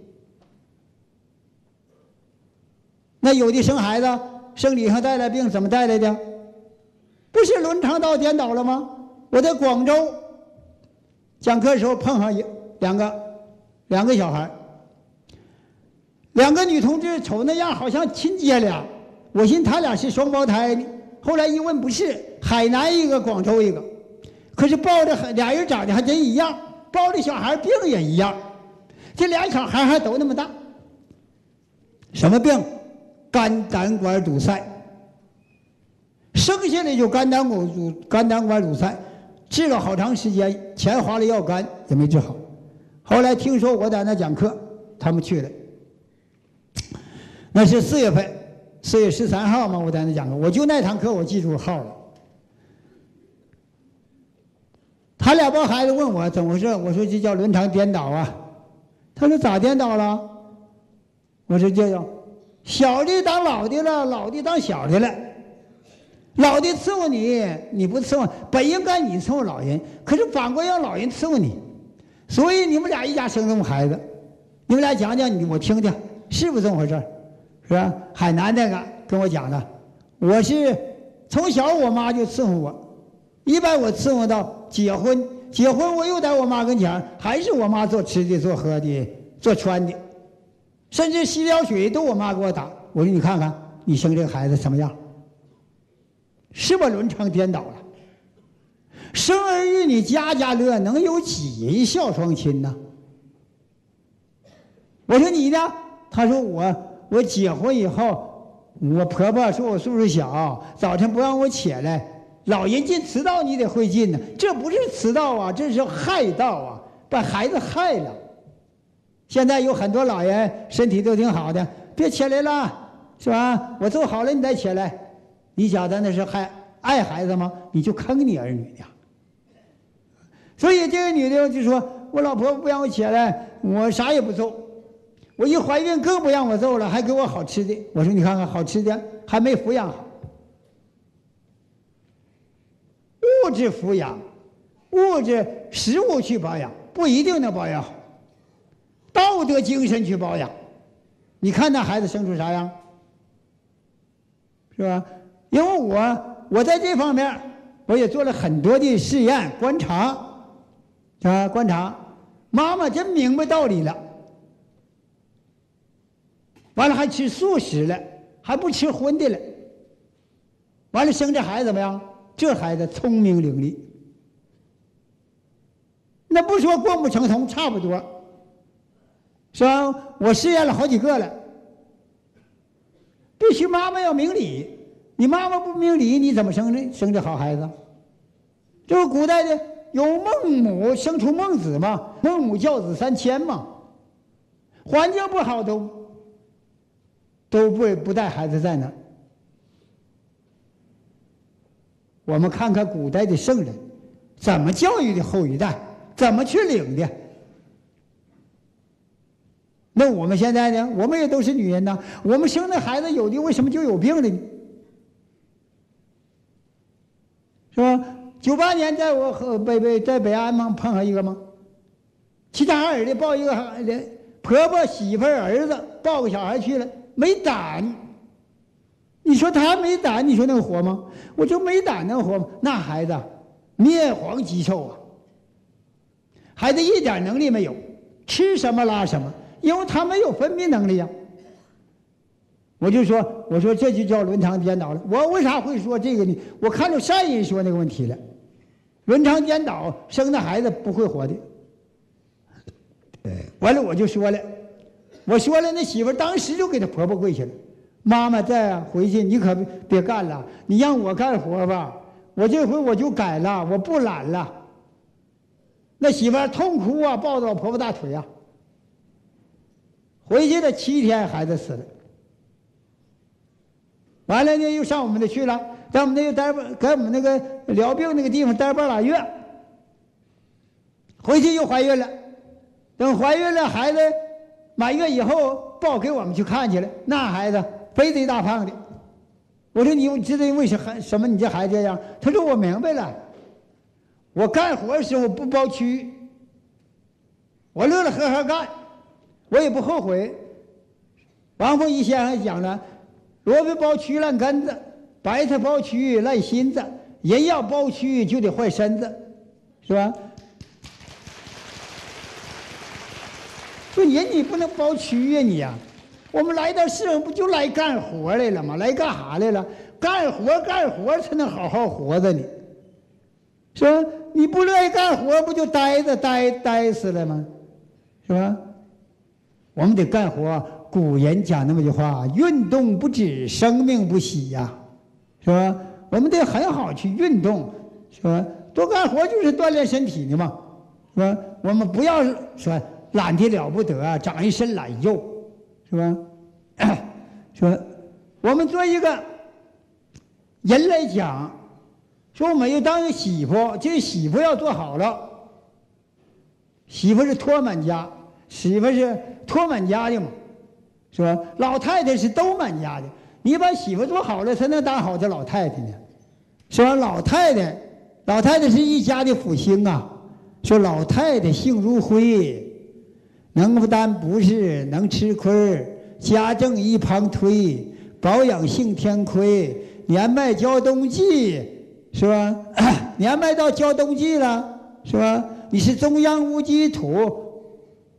那有的生孩子生理上带来病，怎么带来的？不是伦常颠倒了吗？我在广州讲课的时候碰上两个小孩，两个女同志瞅那样好像亲姐俩，我寻他俩是双胞胎呢。后来一问不是，海南一个，广州一个，可是抱着俩人长得还真一样，抱着小孩病也一样，这俩小孩还都那么大。什么病？肝胆管堵塞，生下来就肝胆管堵塞，治了好长时间，钱花了药干也没治好。后来听说我在那讲课，他们去了。那是4月份，4月13号嘛，我在那讲课，我就那堂课我记住号了。他俩帮孩子问我怎么回事，我说这叫伦常颠倒啊。他说咋颠倒了？我说这叫小的当老的了，老的当小的了。老的伺候你，你不伺候，本应该你伺候老人，可是反过让老人伺候你，所以你们俩一家生这么孩子，你们俩讲讲，我听听，是不是这么回事？是吧？海南那个跟我讲的，我是从小我妈就伺候我，一般我伺候到结婚我又在我妈跟前，还是我妈做吃的、做喝的、做穿的，甚至洗脚水都我妈给我打。我说你看看你生这个孩子什么样，是不是伦常颠倒了？生儿育女家家乐，能有几人孝双亲呢？我说你呢？他说我结婚以后，我婆婆说我岁数小，早晨不让我起来，老人进迟到你得会进呢，这不是迟到啊，这是害到啊，把孩子害了。现在有很多老人身体都挺好的，别起来了，是吧？我做好了你再起来，你觉得那是爱孩子吗？你就坑你儿女呀。所以这个女的就说，我老婆不让我起来，我啥也不做，我一怀孕更不让我揍了，还给我好吃的。我说你看看，好吃的还没抚养好。物质抚养，物质食物去保养不一定能保养好，道德精神去保养。你看那孩子生出啥样，是吧？因为我在这方面我也做了很多的试验观察，啊，观察妈妈真明白道理了，完了还吃素食了，还不吃荤的了，完了生这孩子怎么样？这孩子聪明伶俐，那不说过目成童，差不多，是吧？我试验了好几个了， 必须妈妈要明理。你妈妈不明理，你怎么生这好孩子？这个古代的有孟母生出孟子嘛，孟母教子3000嘛。环境不好都不带孩子在那儿。我们看看古代的圣人怎么教育的后一代，怎么去领的。那我们现在呢？我们也都是女人呐，我们生的孩子有的为什么就有病了呢？是吧？98年在我在北安嘛碰上一个嘛，齐齐哈尔的抱一个婆婆媳妇儿子抱个小孩去了，没胆。你说他没胆，你说能活吗？我说没胆能活吗？那孩子面黄肌瘦啊，孩子一点能力没有，吃什么拉什么，因为他没有分泌能力呀。我说这就叫伦常颠倒了。我为啥会说这个呢？我看着善人说那个问题了，伦常颠倒，生的孩子不会活的。完了我就说了，那媳妇当时就给她婆婆跪下了。妈妈在啊，回去你可别干了，你让我干活吧，我这回我就改了，我不懒了。那媳妇痛哭啊，抱着我婆婆大腿啊。回去了7天，孩子死了。完了呢，又上我们那去了，在我们那又在我们那个疗病那个地方待半拉月。回去又怀孕了，等怀孕了，孩子满月以后抱给我们去看去了，那孩子肥贼大胖的。我说你知道为什么你这孩子这样？他说我明白了，我干活的时候不包蛆，我乐乐呵呵干，我也不后悔。王凤仪先生讲了，萝卜包蛆烂根子，白菜包蛆烂心子，人要包蛆就得坏身子，是吧？说人你不能包蛆呀你呀！我们来到世上不就来干活来了吗？来干啥来了？干活才能好好活着呢。是吧？你不乐意干活，不就呆死了吗？是吧？我们得干活。古人讲那么句话：运动不止，生命不息呀，是吧？我们得很好去运动，是吧？多干活就是锻炼身体的嘛，是吧？我们不要说懒得了不得，长一身懒肉，是吧？说我们做一个人来讲，说我们要当一个媳妇，这个媳妇要做好了。媳妇是托满家，媳妇是托满家的嘛，是吧？老太太是都满家的，你把媳妇做好了，才能当好这老太太呢，是吧？老太太是一家的福星啊。说老太太性如灰，能不担不是，能吃亏，家政一旁推，保养性天亏，年迈交冬季，是吧？年迈到交冬季了，是吧？你是中央无机土，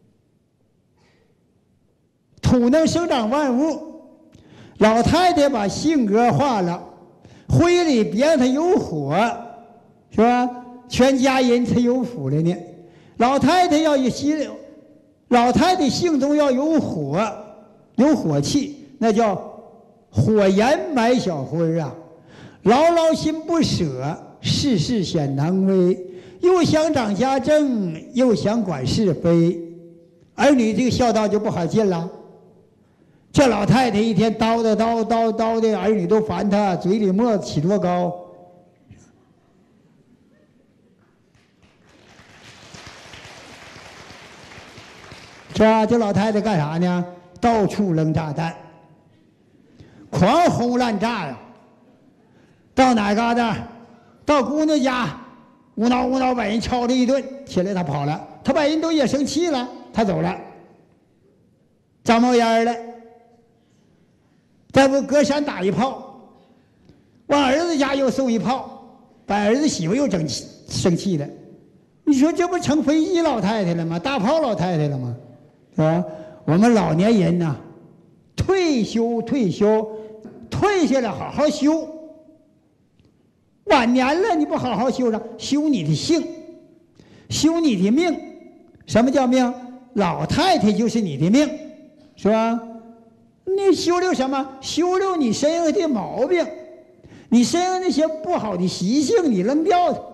土能生长万物。老太太把性格化了，灰里别让它有火，是吧？全家人才有福了呢。老太太要有老太太性中要有火，有火气，那叫火焰埋小灰啊。牢牢心不舍，事事显难为。又想掌家政，又想管是非，儿女这个孝道就不好尽了。这老太太一天叨叨的，儿女都烦她，嘴里沫子起多高。是吧？这老太太干啥呢？到处扔炸弹，狂轰滥炸呀！到哪旮瘩？到姑娘家，无脑把人敲了一顿，起来他跑了，他把人都也生气了，他走了，长冒烟了。再不隔山打一炮，往儿子家又送一炮，把儿子媳妇又生气了。你说这不成飞机老太太了吗？大炮老太太了吗？是吧？我们老年人呐，退下来好好修。晚年了你不好好修上，修你的性，修你的命。什么叫命？老太太就是你的命，是吧？ 你修溜什么？修溜你身上的毛病，你身上那些不好的习性，你扔掉它，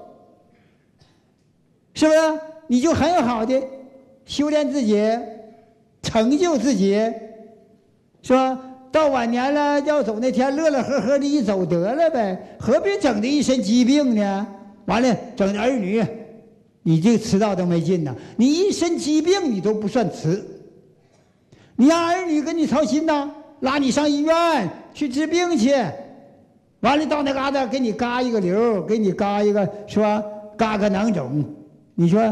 是不是？你就很好的修炼自己，成就自己，是吧？到晚年了要走那天，乐乐呵呵的一走得了呗，何必整的一身疾病呢？完了，整的儿女，你这个迟到都没劲呢。你一身疾病你都不算迟，你让儿女跟你操心呐，拉你上医院去治病去，完了到那嘎达给你嘎一个瘤，给你嘎一个是吧？嘎个囊肿，你说，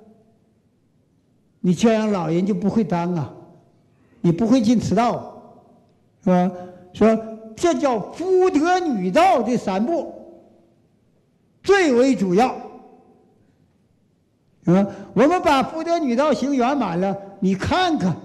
你这样老人就不会当啊，你不会进迟到。是吧？说这叫夫德女道这三步最为主要。是吧？我们把夫德女道行圆满了，你看看，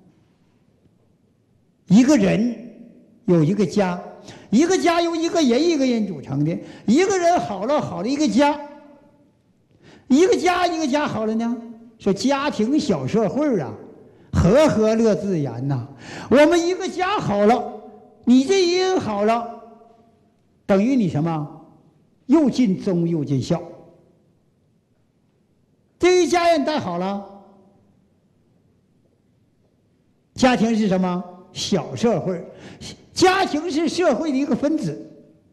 一个人有一个家，一个家由一个人组成的，一个人好了，好了一个家，一个家好了呢，说家庭小社会啊。和和乐自然呐，我们一个家好了，你这一人好了，等于你什么？又尽忠又尽孝。这一家人带好了，家庭是什么？小社会，家庭是社会的一个分子，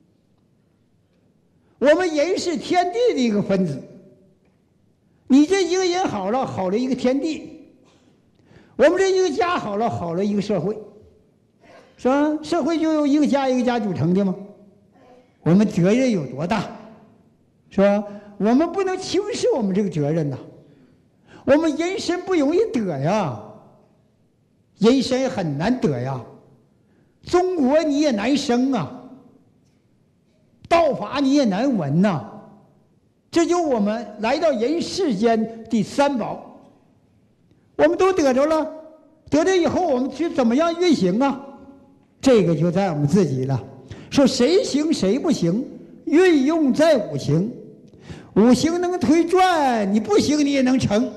我们人是天地的一个分子。你这一个人好了，好了一个天地。我们这一个家好了，好了一个社会，是吧？社会就由一个家组成的吗？我们责任有多大，是吧？我们不能轻视我们这个责任呐。我们人生不容易得呀，人生很难得呀。中国你也难生啊，道法你也难闻呐。这就我们来到人世间第三宝。我们都得着了，得着以后我们去怎么样运行啊？这个就在我们自己了。说谁行谁不行，运用在五行，五行能推转，你不行你也能成。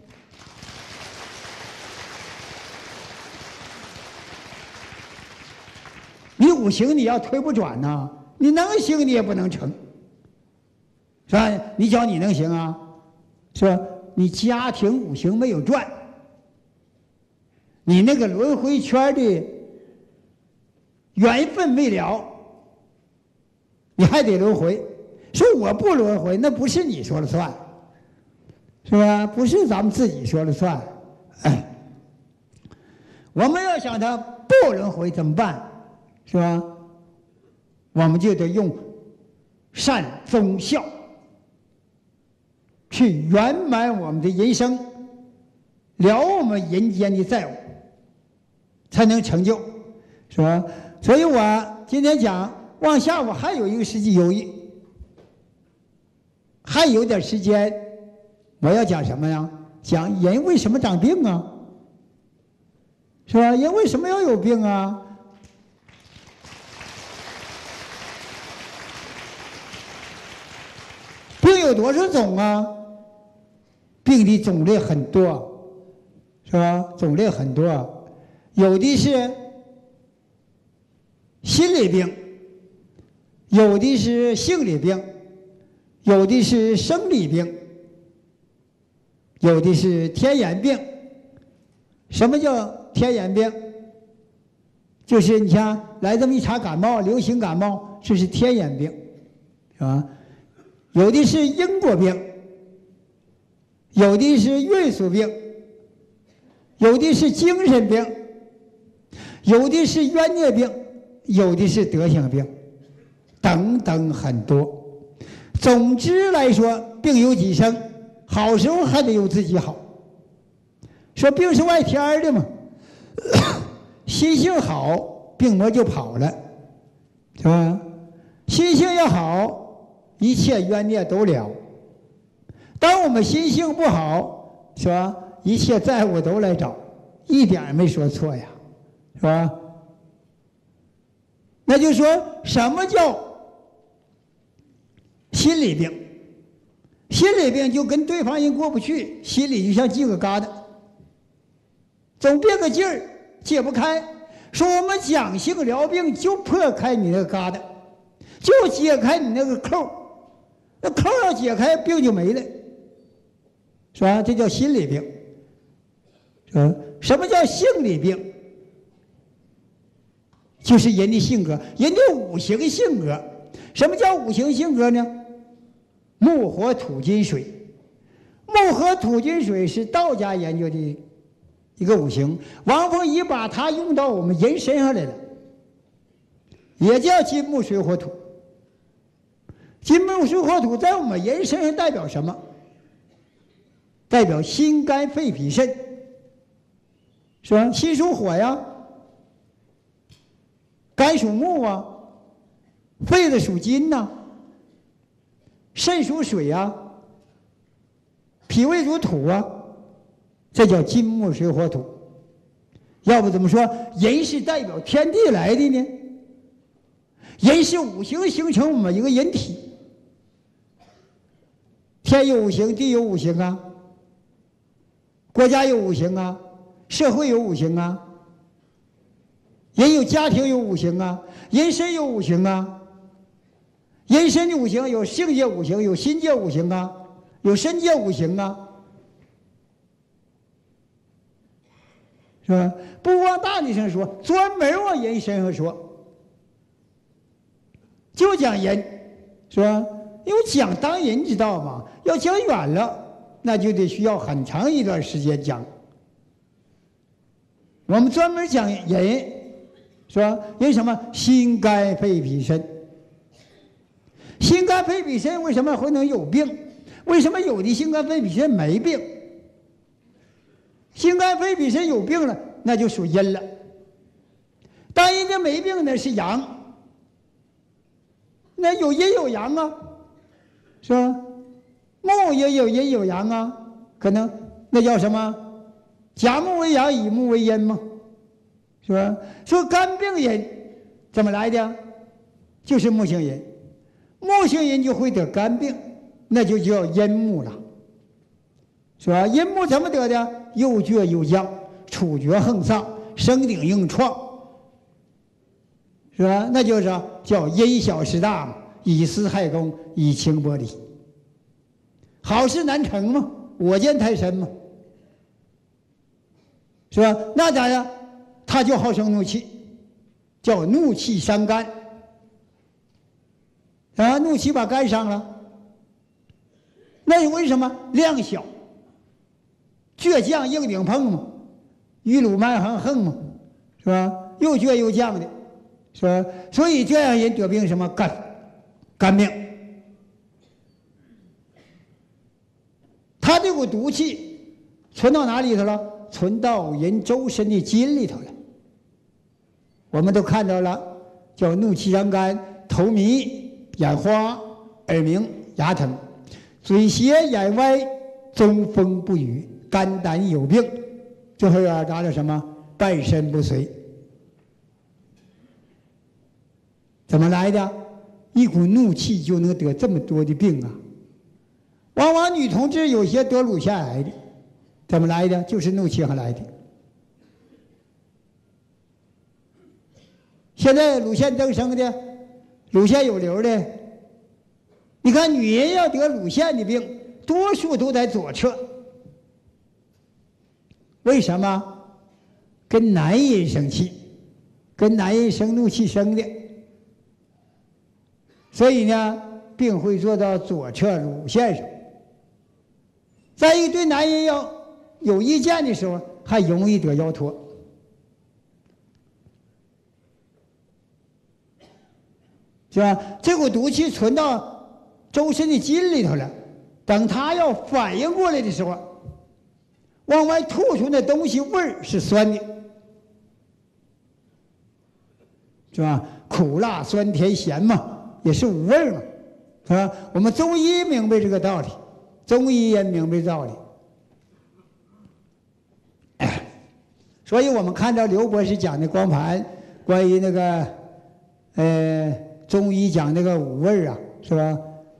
你五行你要推不转呐，你能行你也不能成，是吧？你觉你能行啊？是吧？你家庭五行没有转。你那个轮回圈的缘分没了，你还得轮回。说我不轮回，那不是你说了算，是吧？不是咱们自己说了算。哎，我们要想它不轮回怎么办？是吧？我们就得用善忠孝去圆满我们的人生，了我们人间的债务，才能成就，是吧？所以我今天讲往下，我还有一个实际犹豫，还有点时间，我要讲什么呀？讲人为什么长病啊？是吧？人为什么要有病啊？病有多少种啊？病的种类很多，是吧？种类很多，有的是心理病，有的是性理病，有的是生理病，有的是天然病。什么叫天然病？就是你像来这么一场感冒，流行感冒，这是天然病，是吧？有的是因果病，有的是运数病，有的是精神病，有的是冤孽病，有的是德行病，等等很多。总之来说，病有几生，好时候还得有自己好。说病是外天的嘛，心性好，病魔就跑了，是吧？心性要好，一切冤孽都了。当我们心性不好，是吧？一切债务都来找，一点也没说错呀，是吧？那就说什么叫心理病？心理病就跟对方人过不去，心里就像系个疙瘩，总憋个劲儿，解不开。 说我们讲性疗病就破开你那个疙瘩，就解开你那个扣，那扣要解开，病就没了，是吧？这叫心理病。什么叫性理病？就是人的性格，人的五行性格。什么叫五行性格呢？木火土金水。木和土金水是道家研究的一个五行，王凤仪把它用到我们人身上来了，也叫金木水火土。金木水火土在我们人身上代表什么？代表心肝肺脾肾，是吧？心属火呀，肝属木啊，肺子属金呐，肾属水呀，脾胃属土啊，这叫金木水火土。要不怎么说人是代表天地来的呢？人是五行形成我们一个人体，天有五行，地有五行啊，国家有五行啊，社会有五行啊，人有家庭有五行啊，人身有五行啊，人身的五行有性界五行，有心界五行啊，有身界五行啊，是吧？不往大的上说，专门往人身上说，就讲人，是吧？因为讲当人之道嘛，要讲远了，那就得需要很长一段时间讲。我们专门讲人，是吧？人什么？心肝肺脾肾。心肝肺脾肾为什么会能有病？为什么有的心肝肺脾肾没病？心肝肺脾肾有病了，那就属阴了。当人家没病呢，是阳。那有阴有阳啊，是吧？木也有阴有阳啊，可能那叫什么？甲木为阳，乙木为阴嘛，是吧？说肝病人怎么来的？就是木星人，木星人就会得肝病，那就叫阴木了，是吧？阴木怎么得的？又倔又犟，处决横丧，生顶硬创，是吧？那就是叫因小失大嘛，以私害公，以情薄离。好事难成嘛，我见太深嘛，是吧？那咋的？他就好生怒气，叫怒气伤肝。啊，怒气把肝伤了，那是为什么？量小，倔强硬顶碰嘛，遇鲁蛮横横嘛，是吧？又倔又犟的，是吧？所以这样人得病什么肝病。他这股毒气存到哪里头了？存到人周身的筋里头了。我们都看到了，叫怒气伤肝，头迷、眼花、耳鸣、牙疼、嘴斜、眼歪、中风不语、肝胆有病，最后要达到什么？半身不遂。怎么来的？一股怒气就能得这么多的病啊！往往女同志有些得乳腺癌的，怎么来的？就是怒气上来的。现在乳腺增生的，乳腺有瘤的，你看女人要得乳腺的病，多数都在左侧。为什么？跟男人生气，跟男人生怒气生的。所以呢，病会做到左侧乳腺上。再一个，对男人要有意见的时候，还容易得腰托。是吧？这股毒气存到周身的筋里头了，等它要反应过来的时候，往外吐出那东西味儿是酸的，是吧？苦辣酸甜咸嘛，也是五味嘛，是吧？我们中医明白这个道理，中医也明白道理。所以我们看到刘博士讲的光盘，关于那个中医讲那个五味啊，是吧？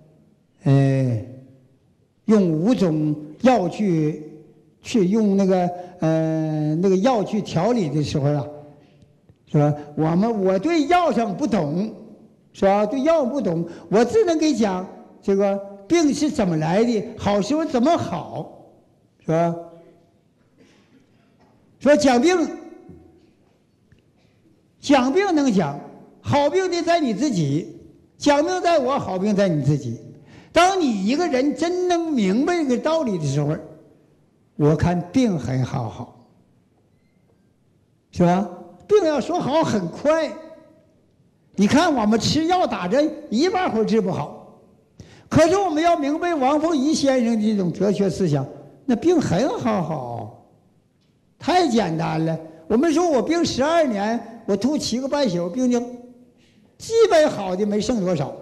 用5种药去用那个药去调理的时候啊， 是吧？我对药上不懂，是吧？对药不懂，我只能给讲这个病是怎么来的，好时候怎么好，是吧？说讲病能讲，好病的在你自己，讲病在我，好病在你自己。当你一个人真能明白这个道理的时候，我看病很好，是吧？病要说好很快。你看我们吃药打针一半会治不好，可是我们要明白王凤仪先生的这种哲学思想，那病很好，太简单了。我们说我病12年，我吐7个半宿，病就基本好的没剩多少。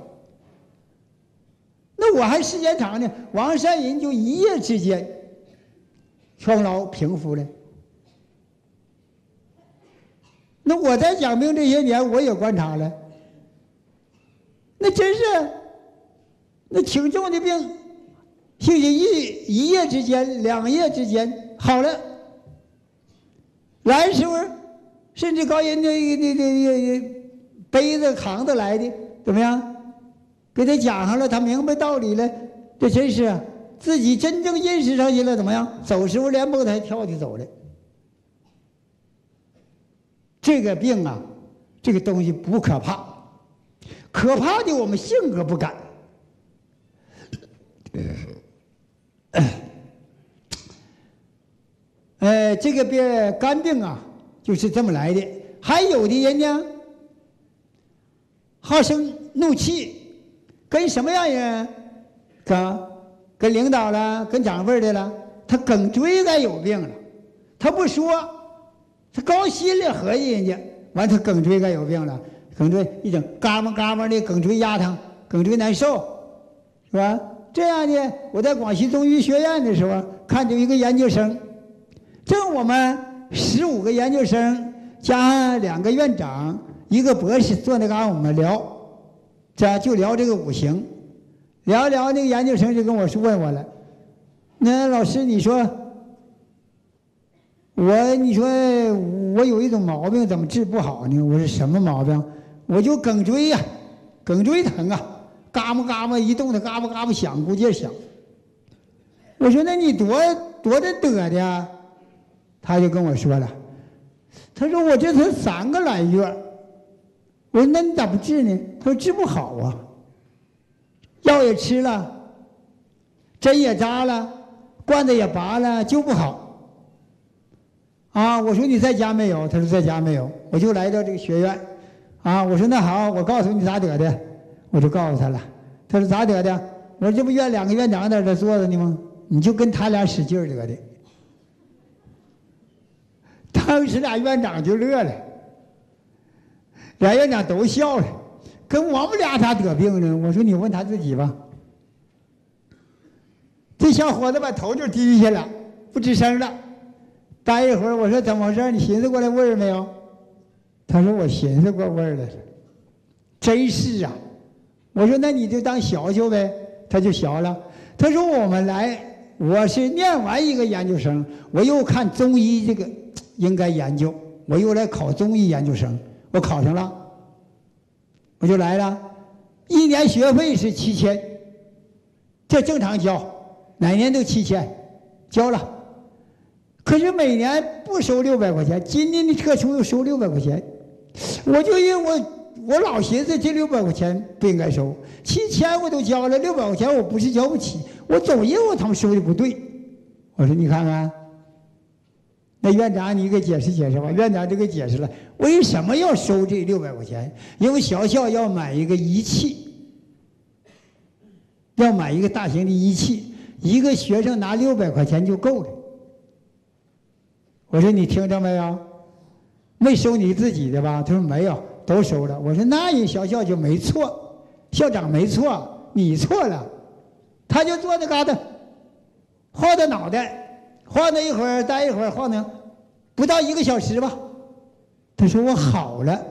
那我还时间长呢，王善人就一夜之间创痨平复了。那我在讲病这些年，我也观察了，那真是那挺重的病，兴许一夜之间、2夜之间好了。来的时候，甚至搞人那背着扛着来的，怎么样？给他讲上了，他明白道理了，这真是自己真正认识上去了，怎么样？走时候连蹦台跳就走了。这个病啊，这个东西不可怕，可怕的我们性格不改。这个病肝病啊，就是这么来的。还有的人呢，好生怒气，跟什么样人？跟领导了，跟长辈的了，他梗椎该有病了，他不说，他高兴了合计人家，完他梗椎该有病了，梗椎一整嘎巴嘎巴的，梗椎压疼，梗椎难受，是吧？这样的，我在广西中医学院的时候，看见一个研究生，正我们15个研究生加2个院长，1个博士坐那嘎我们聊，这就聊这个五行，聊那个研究生就跟我说问我了，那老师你说我有一种毛病怎么治不好呢？我说什么毛病？我就梗椎呀，梗椎疼啊，嘎巴嘎巴一动的嘎巴嘎巴响，鼓劲响。我说那你多得的？他就跟我说了，他说我这才3个来月。我说那你咋不治呢？他说治不好啊，药也吃了，针也扎了，罐子也拔了，就不好。啊，我说你在家没有？他说在家没有。我就来到这个学院，啊，我说那好，我告诉你咋得的，我就告诉他了。他说咋得的？我说这不2个院长在这坐着呢吗？你就跟他俩使劲得的。当时俩院长就乐了，俩院长都笑了，跟我们俩咋得病呢？我说你问他自己吧。这小伙子把头就低下了，不吱声了。待一会儿，我说怎么回事？你寻思过来味儿没有？他说我寻思过味儿了。真是啊！我说那你就当学学呗。他就学了。他说我们来，我是念完一个研究生，我又看中医这个应该研究，我又来考中医研究生，我考上了，我就来了。1年学费是7000，这正常交，哪年都7000，交了。可是每年不收600块钱，今年的特殊又收600块钱，我就因为我老寻思这600块钱不应该收，7000我都交了，600块钱我不是交不起，我总认为他们收的不对。我说你看看，那院长你给解释解释吧。院长就给解释了，为什么要收这600块钱？因为学校要买一个仪器，要买一个大型的仪器，一个学生拿600块钱就够了。我说你听着没有？没收你自己的吧？他说没有，都收了。我说那人学校就没错，校长没错，你错了。他就坐那嘎达，晃着脑袋，晃了一会儿，待一会儿，晃呢，不到1个小时吧。他说我好了。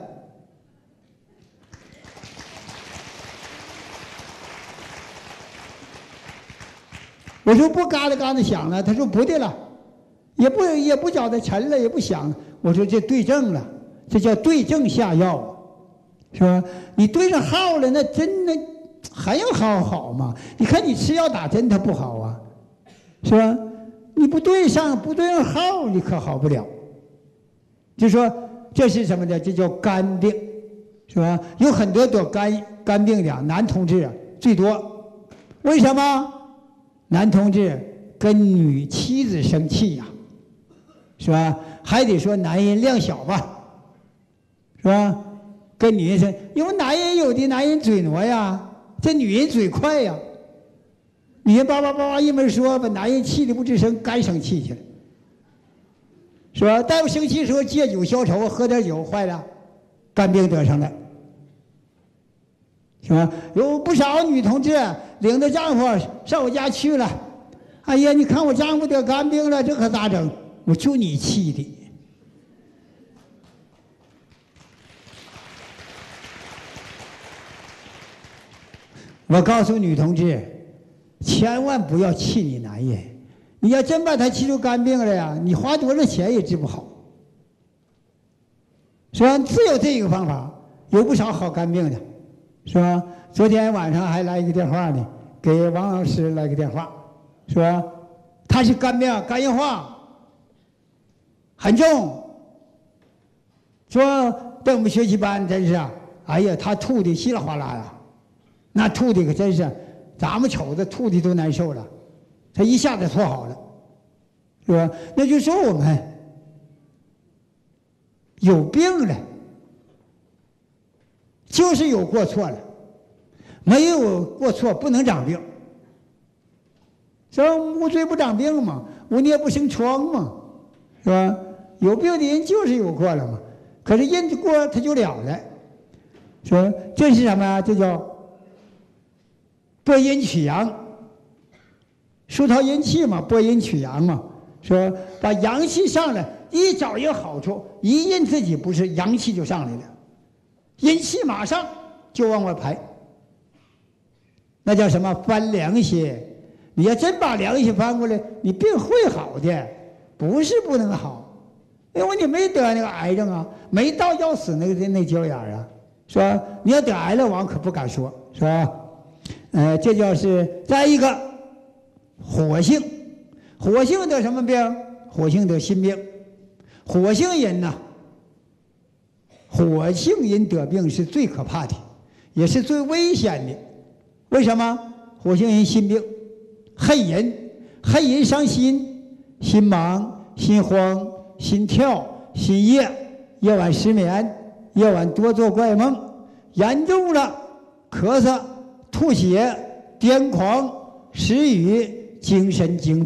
我说不嘎达嘎达响了。他说不对了。也不觉得沉了，也不响。我说这对症了， 这叫对症下药，是吧？你对上号了，那真的还要好吗？你看你吃药打针它不好啊，是吧？你不对上号，你可好不了。就说这是什么呢？这叫肝病，是吧？有很多得肝病的男同志啊最多，为什么？男同志跟妻子生气呀，是吧？还得说男人量小吧，是吧？跟女人生，因为有的男人嘴挪呀，这女人嘴快呀，女人叭叭叭叭一门说，把男人气得不吱声，干生气去了，是吧？大夫生气的时候借酒消愁，喝点酒坏了，肝病得上了，是吧？有不少女同志领着丈夫上我家去了，哎呀，你看我丈夫得肝病了，这可咋整？我就你气的。我告诉女同志，千万不要气你男人，你要真把他气出肝病了呀，你花多少钱也治不好，是吧？只有这个方法，有不少好肝病的，是吧？昨天晚上还来一个电话呢，给王老师来个电话，是吧？他是肝病，肝硬化很重，说在我们学习班真是啊，哎呀，他吐的稀里哗啦呀。那吐的可真是，咱们瞅着吐的都难受了，他一下子吐好了，是吧？那就说我们有病了，就是有过错了，没有过错不能长病，是吧？无罪不长病嘛，无孽不生疮嘛，是吧？有病的人就是有过了嘛，可是因过他就了了，说这是什么呀？这叫播阴取阳，疏导阴气嘛，播阴取阳嘛，说把阳气上来，一找一个好处，一印自己不是，阳气就上来了，阴气马上就往外排，那叫什么翻良心？你要真把良心翻过来，你病会好的，不是不能好，因为你没得那个癌症啊，没到要死那脚眼啊，是吧？你要得癌了，我可不敢说，是吧？这就是再一个火性，火性得什么病？火性得心病。火性人呐，火性人得病是最可怕的，也是最危险的。为什么？火性人心病，恨人，恨人伤心，心忙、心慌、心跳、心夜，夜晚失眠，夜晚多做怪梦，严重了咳嗽。吐血、癫狂、失语、精神病，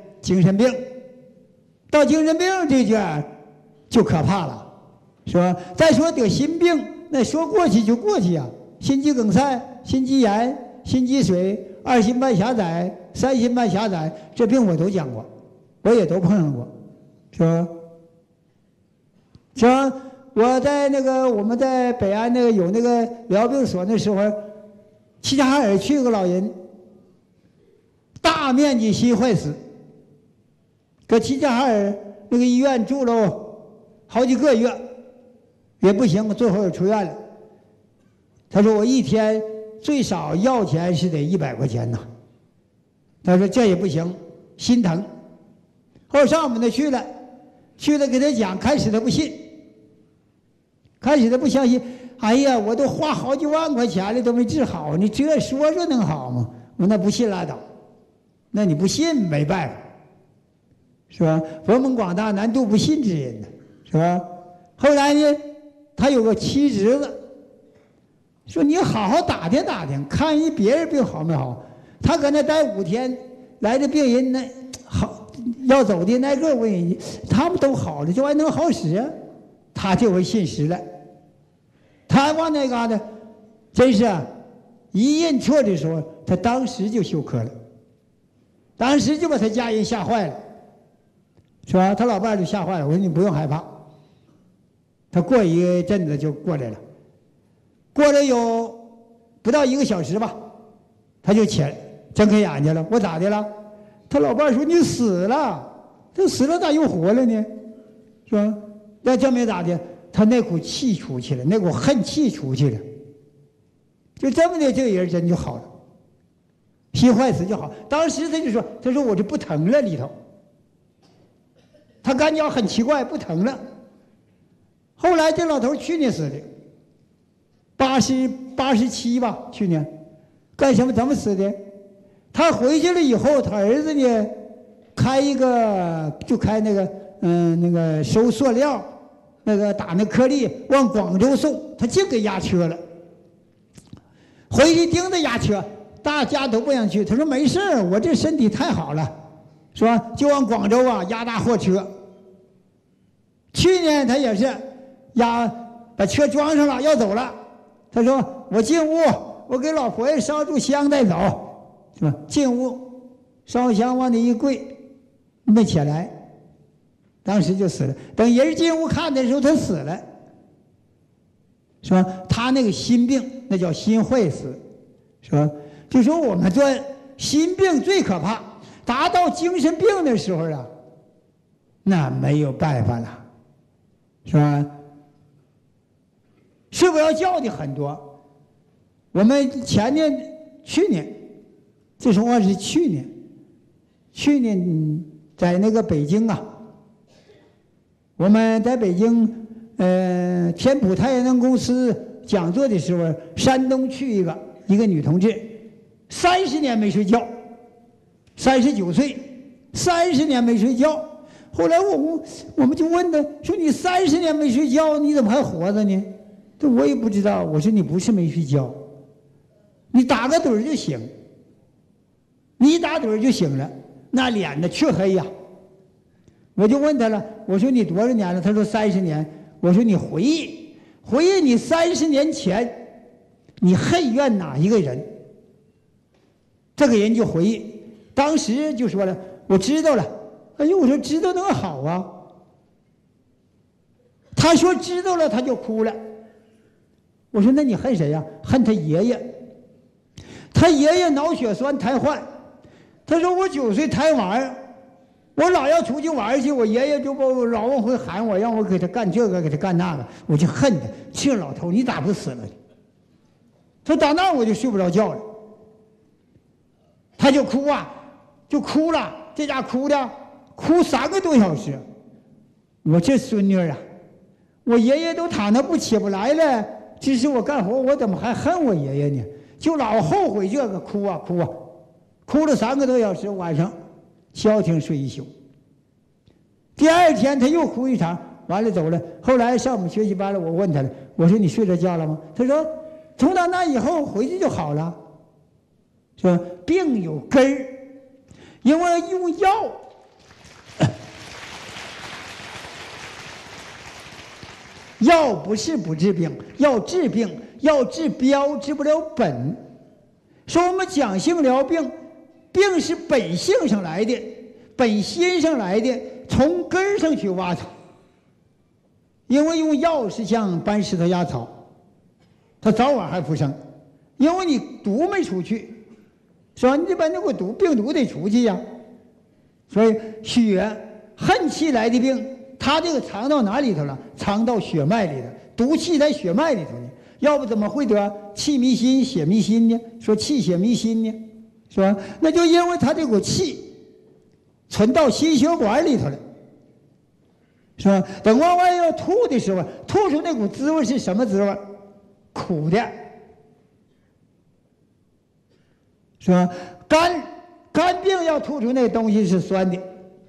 到精神病这卷就可怕了，是吧？再说得心病，那说过去就过去啊，心肌梗塞、心肌炎、心积水、二心瓣狭窄、三心瓣狭窄，这病我都讲过，我也都碰上过，是吧？是吧？我在我们在北安有疗病所那时候。齐齐哈尔去个老人，大面积心坏死，搁齐齐哈尔医院住了好几个月，也不行，我最后也出院了。他说我一天最少要钱是得100块钱呐。他说这也不行，心疼。后来上我们那去了给他讲，开始他不信，开始他不相信。哎呀，我都花好几万块钱了，都没治好，你这说说能好吗？我那不信拉倒，那你不信没办法，是吧？佛门广大，难度不信之人呢，是吧？后来呢，他有个妻侄子，说你好好打听打听，看别人病好没好。他搁那待5天，来的病人那好要走的那个问人，他们都好了，这玩意能好使啊？他这回信实了。他往那嘎达，真是一认错的时候，他当时就休克了，当时就把他家人吓坏了，是吧？他老伴就吓坏了。我说你不用害怕，他过一阵子就过来了，过了有不到1个小时吧，他就起来睁开眼睛了。我咋的了？他老伴说你死了，他死了咋又活了呢？是吧？那证明咋的？ 他那股气出去了，那股恨气出去了，就这么的，这个人真就好了，心坏死就好。当时他就说：“他说我就不疼了里头。”他感觉很奇怪，不疼了。后来这老头去年死的，87吧，去年，干什么？怎么死的？他回去了以后，他儿子呢，开那个收塑料，那个打那颗粒往广州送，他净给压车了。回去盯着压车，大家都不想去。他说没事儿，我这身体太好了，是吧？就往广州啊压大货车。去年他也是把车装上了要走了，他说我进屋，我给老婆爷烧炷香再走，是吧？进屋烧香往那一跪，没起来，当时就死了。等人进屋看的时候，他死了，是吧？他那个心病，那叫心坏死，是吧？就说我们说心病最可怕，达到精神病的时候啊，那没有办法了，是吧？睡不着觉的很多。我们去年，这说话是去年在那个北京啊，我们在北京天普太阳能公司讲座的时候，山东去一个女同志，30年没睡觉，39岁，30年没睡觉。后来我们就问他说：“你30年没睡觉，你怎么还活着呢？”他说：“我也不知道。”我说：“你不是没睡觉，你打个盹就醒，你一打盹就醒了，那脸呢黢黑呀。”我就问他了，我说：“你多少年了？”他说：“30年。”我说：“你回忆你30年前，你恨怨哪一个人？”这个人就回忆，当时就说了：“我知道了。”哎呦，我说知道能好啊？他说知道了，他就哭了。我说那你恨谁呀？恨他爷爷。他爷爷脑血栓瘫痪。他说我9岁贪玩，我老要出去玩去，我爷爷就把我老往回喊我，让我给他干这个，给他干那个，我就恨他。这老头你咋不死了呢？他打那我就睡不着觉了。他就哭啊，就哭了，这家哭的。哭3个多小时，我这孙女啊，我爷爷都躺那不起不来了，支持我干活，我怎么还恨我爷爷呢？就老后悔这个，哭啊，哭了3个多小时，晚上消停睡一宿。第2天他又哭一场，完了走了。后来上我们学习班了，我问他了，我说你睡着觉了吗？他说从那以后回去就好了，说病有根儿，因为用药。药不是不治病，要治病，要治标，治不了本。说我们讲性疗病，病是本性上来的，本心上来的，从根上去挖草。因为用药是像搬石头压草，它早晚还复生，因为你毒没出去，是吧？你得把那个病毒得出去呀。所以恨气来的病，它这个藏到哪里头了？藏到血脉里头，毒气在血脉里头呢。要不怎么会得气迷心、血迷心呢？说气血迷心呢，是吧？那就因为它这股气存到心血管里头了，是吧？等往外要吐的时候，吐出那股滋味是什么滋味？苦的，是吧？肝病要吐出那东西是酸的。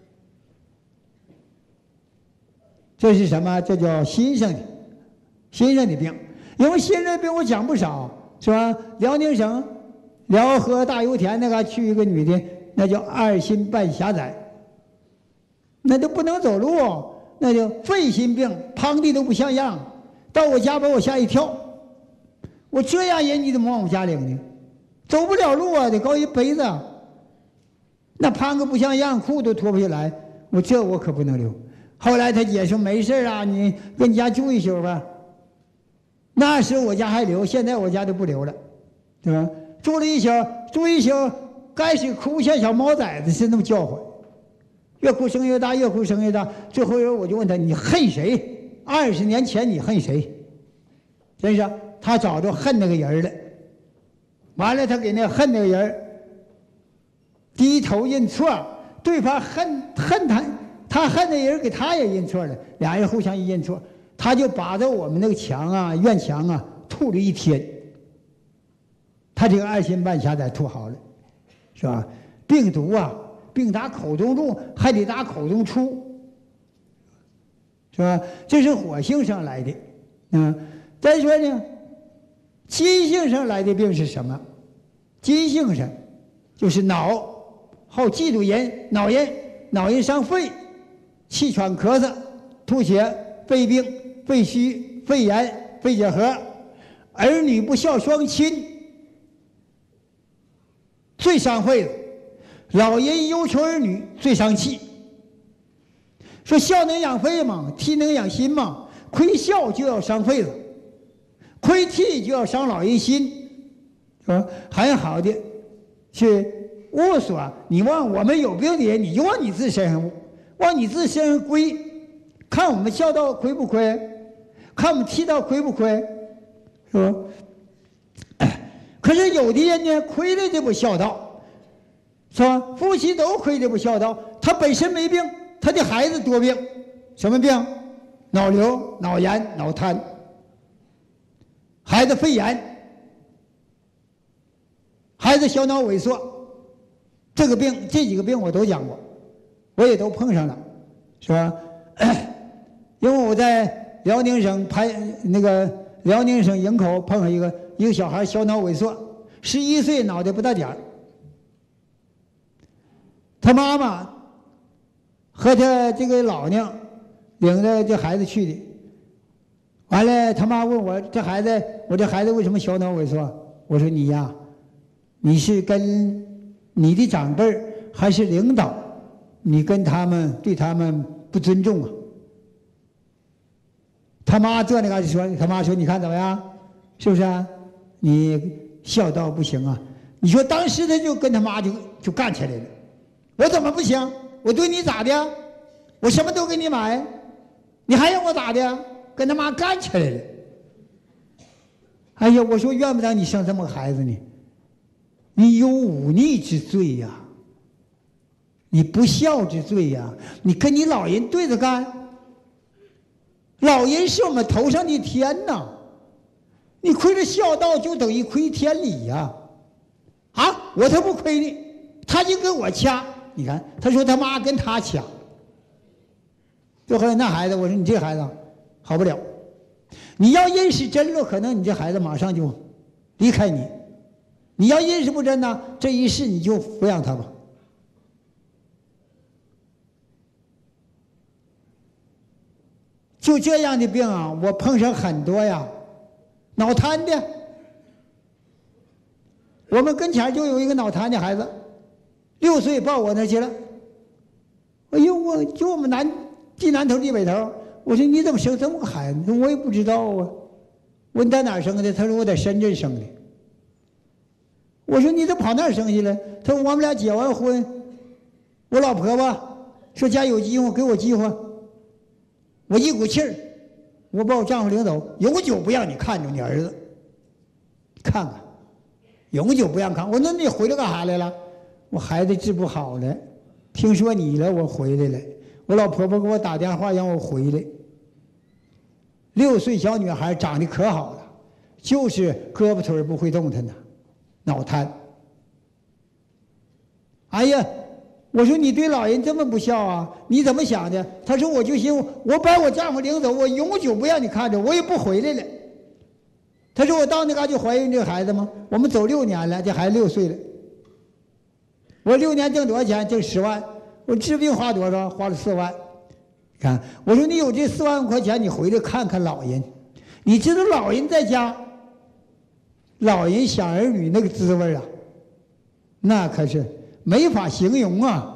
这是什么？这叫心上的病。因为心上的病我讲不少，是吧？辽宁省辽河大油田那个去一个女的，那叫2心半狭窄，那就不能走路，那就肺心病，胖的都不像样。到我家把我吓一跳，我这样人你怎么往我家领呢？走不了路啊，得搞一杯子，那胖个不像样，裤都脱不下来，我可不能留。后来他姐说没事啊，你跟你家住一宿吧。那时我家还留，现在我家都不留了，对吧？住一宿，开始哭像小毛崽子是那么叫唤，越哭声越大，越哭声越大。最后我就问他：“你恨谁？” 20年前你恨谁？真是，他找着恨那个人了。完了，他给那恨那个人低头认错，对方恨他，他恨那人给他也认错了，俩人互相一认错，他就把着我们那个墙啊、院墙啊吐了一天。他这个2心半瞎才吐好了，是吧？病毒啊，病打口中入，还得打口中出，是吧？这是火性上来的，再说呢，金性上来的病是什么？金性上就是脑好嫉妒人，脑炎伤肺，气喘咳嗽，吐血，肺病，肺虚，肺炎，肺结核，儿女不孝双亲，最伤肺了。老人忧求儿女，最伤气。说孝能养肺嘛，悌能养心嘛，亏孝就要伤肺了，亏悌就要伤老人心，是吧？很好的去悟索，你往我们有病的人，你就往你自身上悟，往你自身上归，看我们孝道亏不亏，看我们悌道亏不亏，是吧？可是有的人呢，亏了这不孝道，是吧？夫妻都亏这不孝道，他本身没病，他的孩子多病，什么病？脑瘤、脑炎、脑瘫，孩子肺炎，孩子小脑萎缩，这个病这几个病我都讲过，我也都碰上了，是吧？因为我在辽宁省辽宁省营口碰上一个小孩小脑萎缩，11岁，脑袋不大点儿。他妈妈和他这个老娘领着这孩子去的，完了他妈问我这孩子为什么小脑萎缩？我说你呀，你是跟你的长辈还是领导，你跟他们对他们不尊重啊？他妈坐那嘎就说，他妈说你看怎么样，是不是啊？你孝道不行啊！你说当时他就跟他妈就干起来了。我怎么不行？我对你咋的？我什么都给你买，你还让我咋的？跟他妈干起来了。哎呀，我说怨不得你生这么个孩子呢，你有忤逆之罪呀，你不孝之罪呀，你跟你老人对着干。老人是我们头上的天呐，你亏了孝道就等于亏天理呀！啊，我才不亏呢，他就跟我掐。你看，他说他妈跟他掐。最后那孩子，我说你这孩子好不了，你要认识真了，可能你这孩子马上就离开你；你要认识不真呢，这一世你就抚养他吧。就这样的病啊，我碰上很多呀，脑瘫的。我们跟前就有一个脑瘫的孩子，6岁抱我那去了。哎呦，我就我们地南头地北头，我说你怎么生这么个孩子？我也不知道啊。问在哪儿生的？他说我在深圳生的。我说你怎么跑那儿生去了？他说我们俩结完婚，我老婆吧说家有机会给我机会。我一股气儿，我把我丈夫领走，永久不让你看着你儿子，看看，永久不让看。我说那你回来干啥来了？我孩子治不好了，听说你了，我回来了。我老婆婆给我打电话让我回来。6岁小女孩长得可好了，就是胳膊腿不会动弹呢，脑瘫。哎呀！我说你对老人这么不孝啊？你怎么想的？他说我就寻思，我把我丈夫领走，我永久不让你看着，我也不回来了。他说我到那嘎就怀孕这个孩子吗？我们走6年了，这孩子6岁了。我6年挣多少钱？挣10万。我治病花多少？花了4万。看，我说你有这4万块钱，你回来看看老人。你知道老人在家，老人想儿女那个滋味啊，那可是没法形容啊！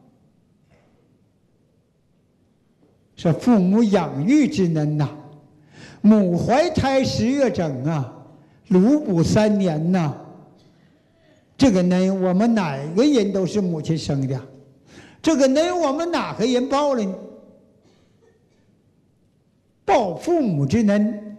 是父母养育之恩呐，母怀胎10月整啊，乳哺3年呐。这个恩我们哪个人都是母亲生的，这个恩我们哪个人报了呢？ 报父母之恩，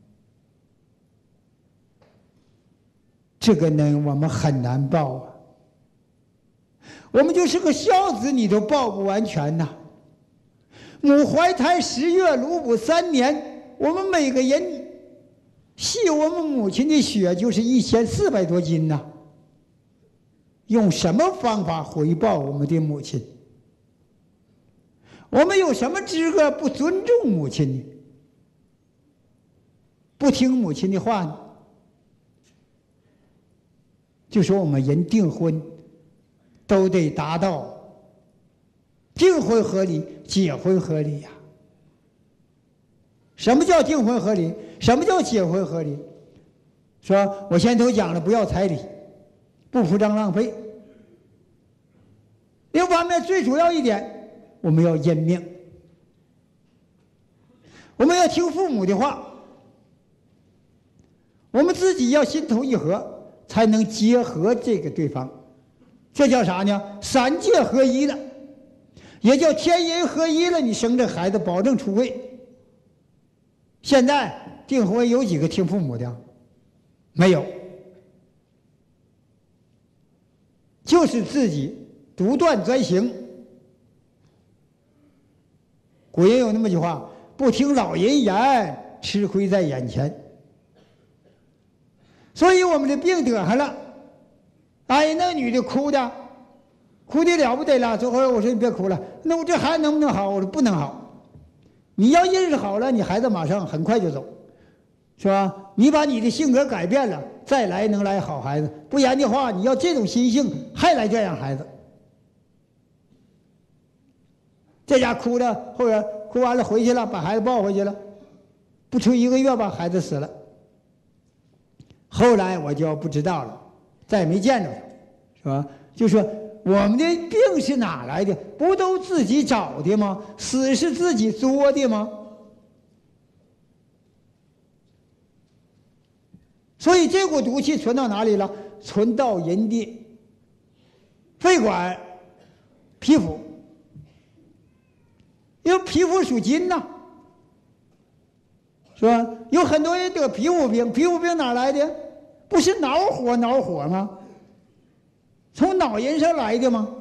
这个恩我们很难报啊。我们就是个孝子，你都报不完全呐。母怀胎10月，乳哺3年，我们每个人吸我们母亲的血就是1400多斤呐。用什么方法回报我们的母亲？我们有什么资格不尊重母亲呢？不听母亲的话呢？就说我们人订婚，都得达到订婚合理，结婚合理呀。什么叫订婚合理？什么叫结婚合理？说我先头讲了，不要彩礼，不铺张浪费。另一方面，最主要一点，我们要认命，我们要听父母的话，我们自己要心头一合，才能结合这个对方。这叫啥呢？3界合一了，也叫天人合一了。你生这孩子保证出位。现在订婚有几个听父母的？没有，就是自己独断专行。古人有那么句话：不听老人言，吃亏在眼前。所以我们的病得上了，哎，那女的哭的了不得了。最后我说你别哭了，那我这孩子能不能好？我说不能好。你要认识好了，你孩子马上很快就走，是吧？你把你的性格改变了，再来能来好孩子。不然的话，你要这种心性，还来这样孩子。这家哭的，后边哭完了回去了，把孩子抱回去了，不出1个月吧，孩子死了。后来我就不知道了，再也没见着他，是吧？就说我们的病是哪来的？不都自己找的吗？死是自己作的吗？所以这股毒气存到哪里了？存到人的肺管、皮肤，因为皮肤属金呐，是吧？有很多人得皮肤病，皮肤病哪来的？不是恼火吗？从脑仁上来的吗？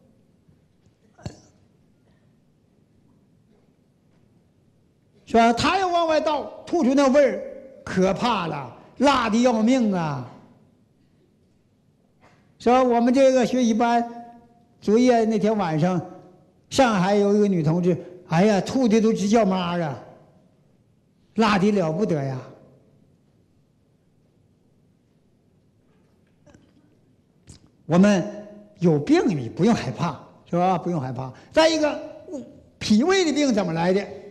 是吧？他要往外倒，吐出那味儿，可怕了，辣的要命啊！是吧？我们这个学习班作业那天晚上，上海有一个女同志，哎呀，吐的都直叫妈啊，辣的了不得呀！我们有病你不用害怕，是吧？不用害怕。再一个，脾胃的病怎么来的？